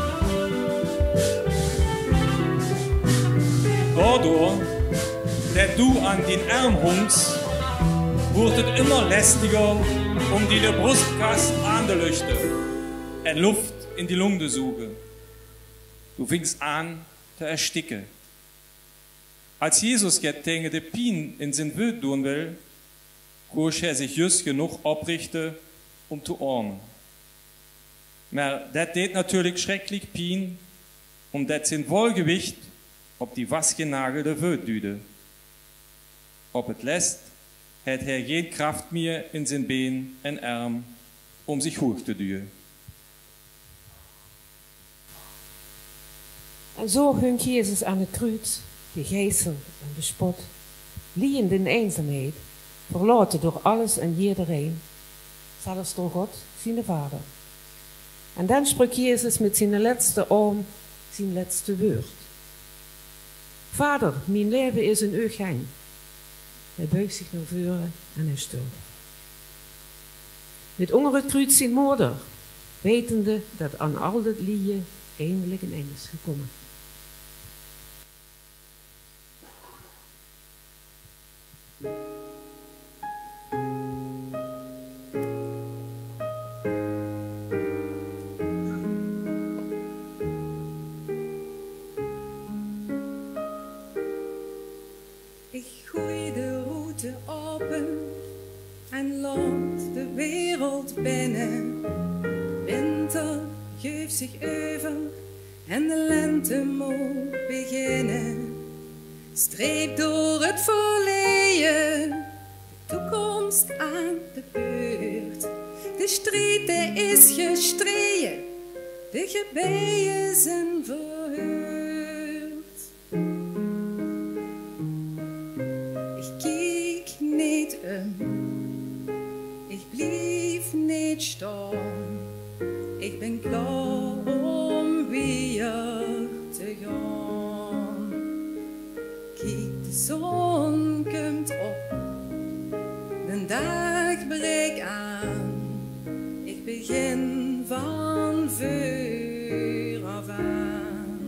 Daardoor, dat du aan die arm hongt, wordt het immer lästiger om die de brustkast aan te luchten en lucht in die Lunge te zoeken. Du fängst an te ersticken. Als Jesus jetzt tegen de pijn in zijn Wild doen will, koos hij zich just genoeg oprichten om te armen. Maar dat deed natuurlijk schrecklich pijn, omdat zijn volgewicht op die vastgenagelde Wild duwde. Op het lest had hij geen kracht meer in zijn been en arm om zich hoog te duwen. En zo hing Jezus aan het kruis, gegijzeld en bespot, liegend in eenzaamheid, verlaten door alles en iedereen, zelfs door God, zijn vader. En dan sprak Jezus met zijn laatste arm zijn laatste woord. Vader, mijn leven is in uw gang. Hij buigt zich naar voren en hij stierf. Met onder het kruis zijn moeder, wetende dat aan al dat lieden eindelijk een eind is gekomen. Ik gooi de route open en laat de wereld binnen. Winter geeft zich over en de lente moet beginnen. Streep door het verleden, de toekomst aan de beurt. De strijd die is gestreden, de gebijen zijn verheurd. Ik kijk niet om, ik blijf niet staan. Ik ben klaar om weer te gaan. Kijk, de zon komt op, de dag breekt aan. Ik begin van vuur af aan.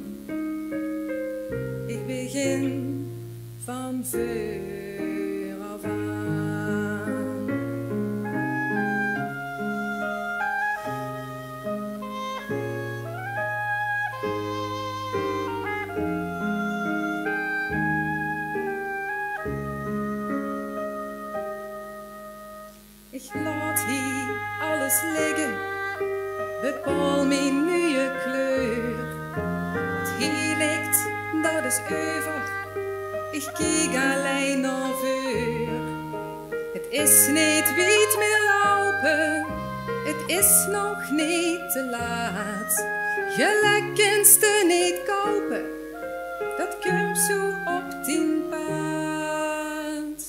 Ik begin van vuur af aan. alles over. Ik kijk alleen naar vuur. Het is niet weit meer lopen. Het is nog niet te laat. Je lekkenste niet kopen. Dat komt zo op tien paard.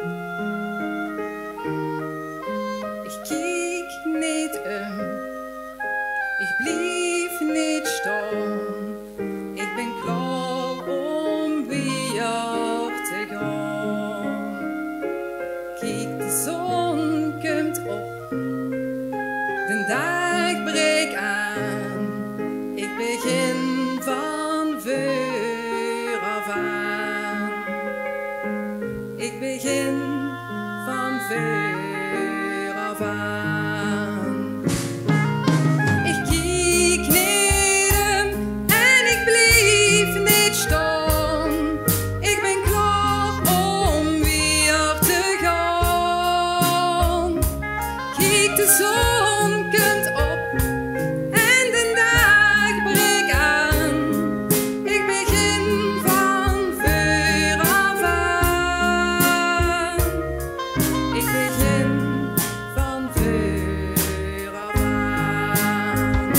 Ik kijk niet om. Ik blijf niet staan. Ik ben klaar om weer te gaan. Kijk, de zon komt op. De dag breekt aan. Ik begin van voor af aan. Ik begin van voor af aan. Ik kijk niet om en ik blijf niet staan. Ik ben klaar om weer te gaan. Kijk, de zon komt op en de dag breekt aan. Ik begin van voor af aan. Ik begin van voor af aan.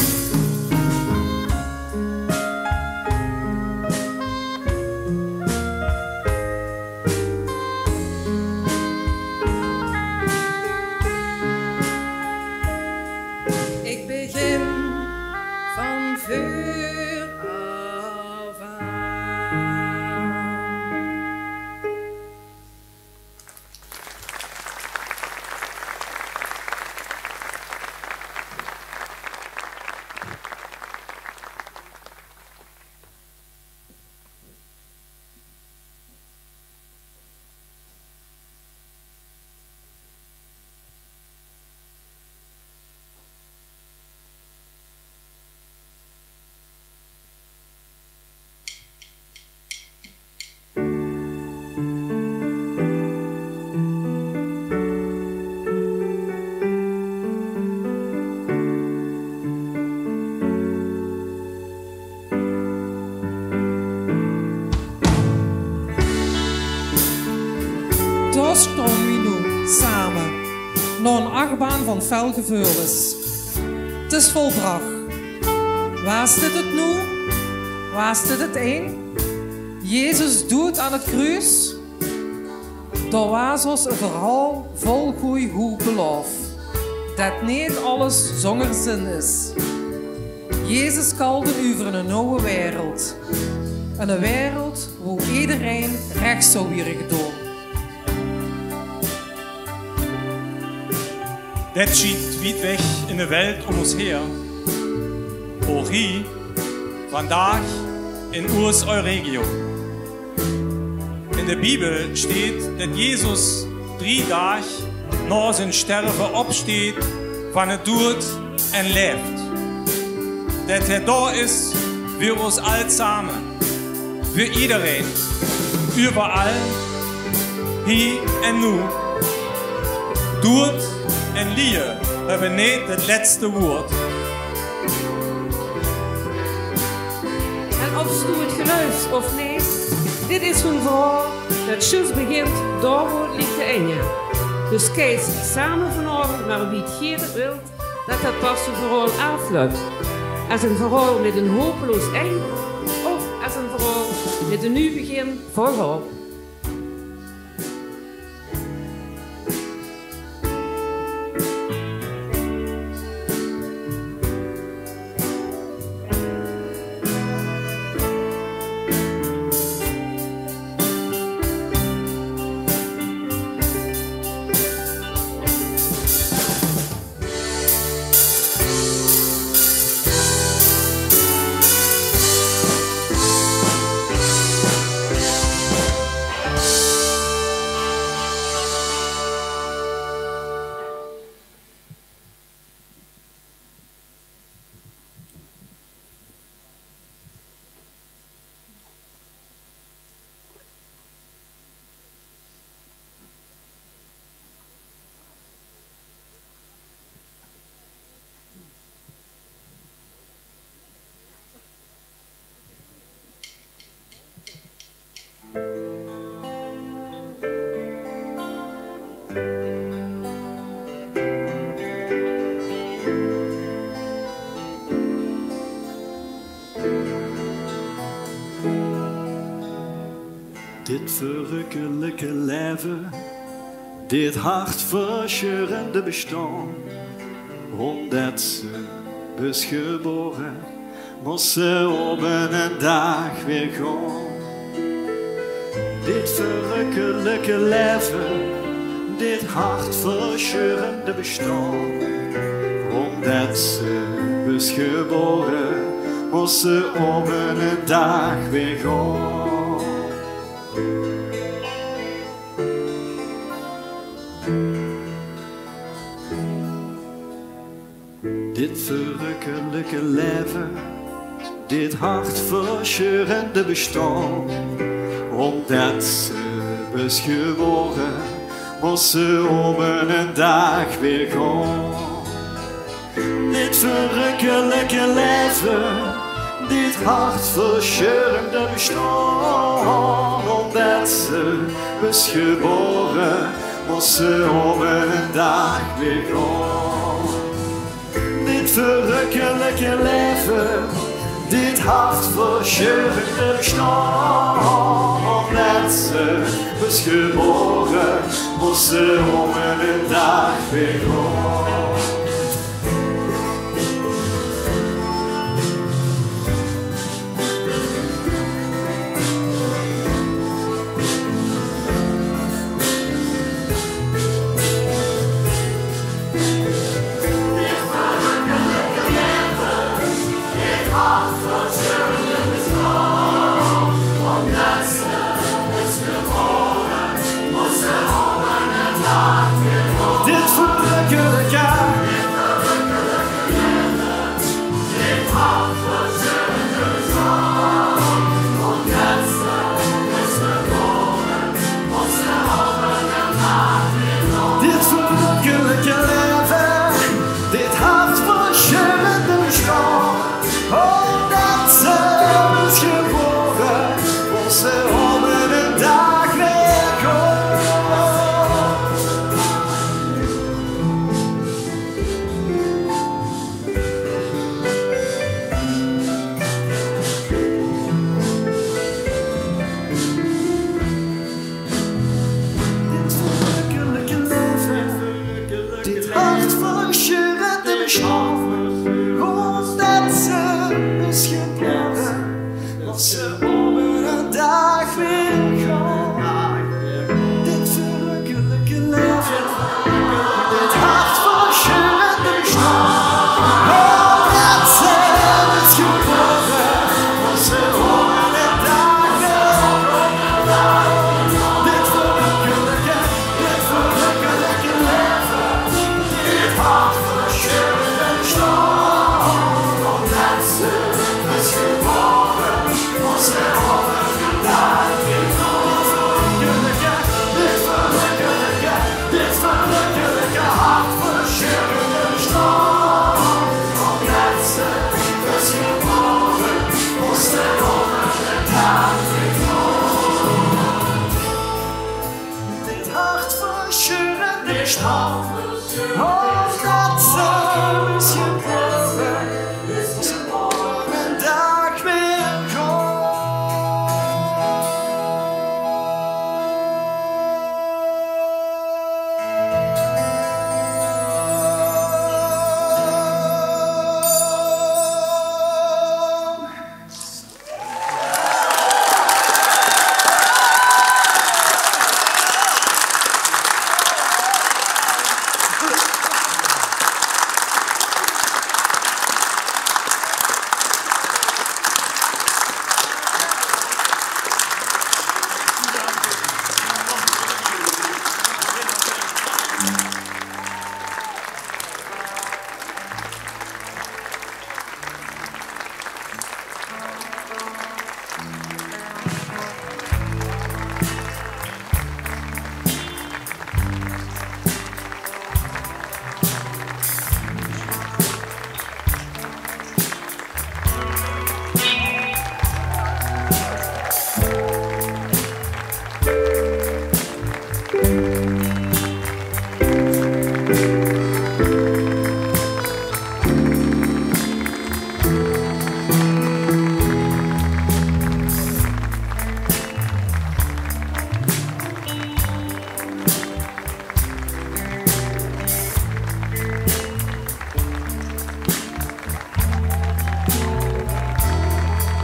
Ik begin van voor af aan. Daar staan we nu samen, naar een achtbaan van felgevoelens. Het is volbracht. Was dit het nu? Was dit het een? Jezus doet aan het kruis. Daar was ons een verhaal vol goeie goed beloof. Dat niet alles zonder zin is. Jezus kalde over een nieuwe wereld. Een wereld waar iedereen recht zou worden doen. Dat schiet wiet weg in de wereld om ons heen. Ook hier, vandaag in Urs Euregio. In de Bibel steht, dat Jezus drie dagen na zijn sterven opsteht van het dood en leeft. Dat hij daar is voor ons all samen, voor iedereen, überall, hier en nu. Dood en liefde hebben niet het laatste woord. En of ze het geluid of nee, dit is een verhaal dat juist begint daar waar het ligt te eindigen. Dus kijk samen vanavond naar wie het hier wilt dat dat pas een verhaal afloopt. Als een verhaal met een hopeloos eind of als een verhaal met een nieuw begin vol hoop. Dit verrukkelijke leven, dit hartverscheurende bestaan, omdat ze is geboren, moest ze op een dag weer gaan. Dit verrukkelijke leven, dit hartverscheurende bestaan, omdat ze is geboren, moest ze op een dag weer gaan. Dit verrukkelijke leven, dit hartverscheurende bestaan, omdat ze is geboren, moest ze op een dag weer gaan. Dit verrukkelijke leven, dit hartverscheurende bestaan, omdat ze is geboren, moest ze op een dag weer gaan. Dit verrukkelijke leven, dit hartverscheurende bestaan, omdat ze is geboren, moest ze op een dag weer gaan.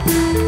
Thank you.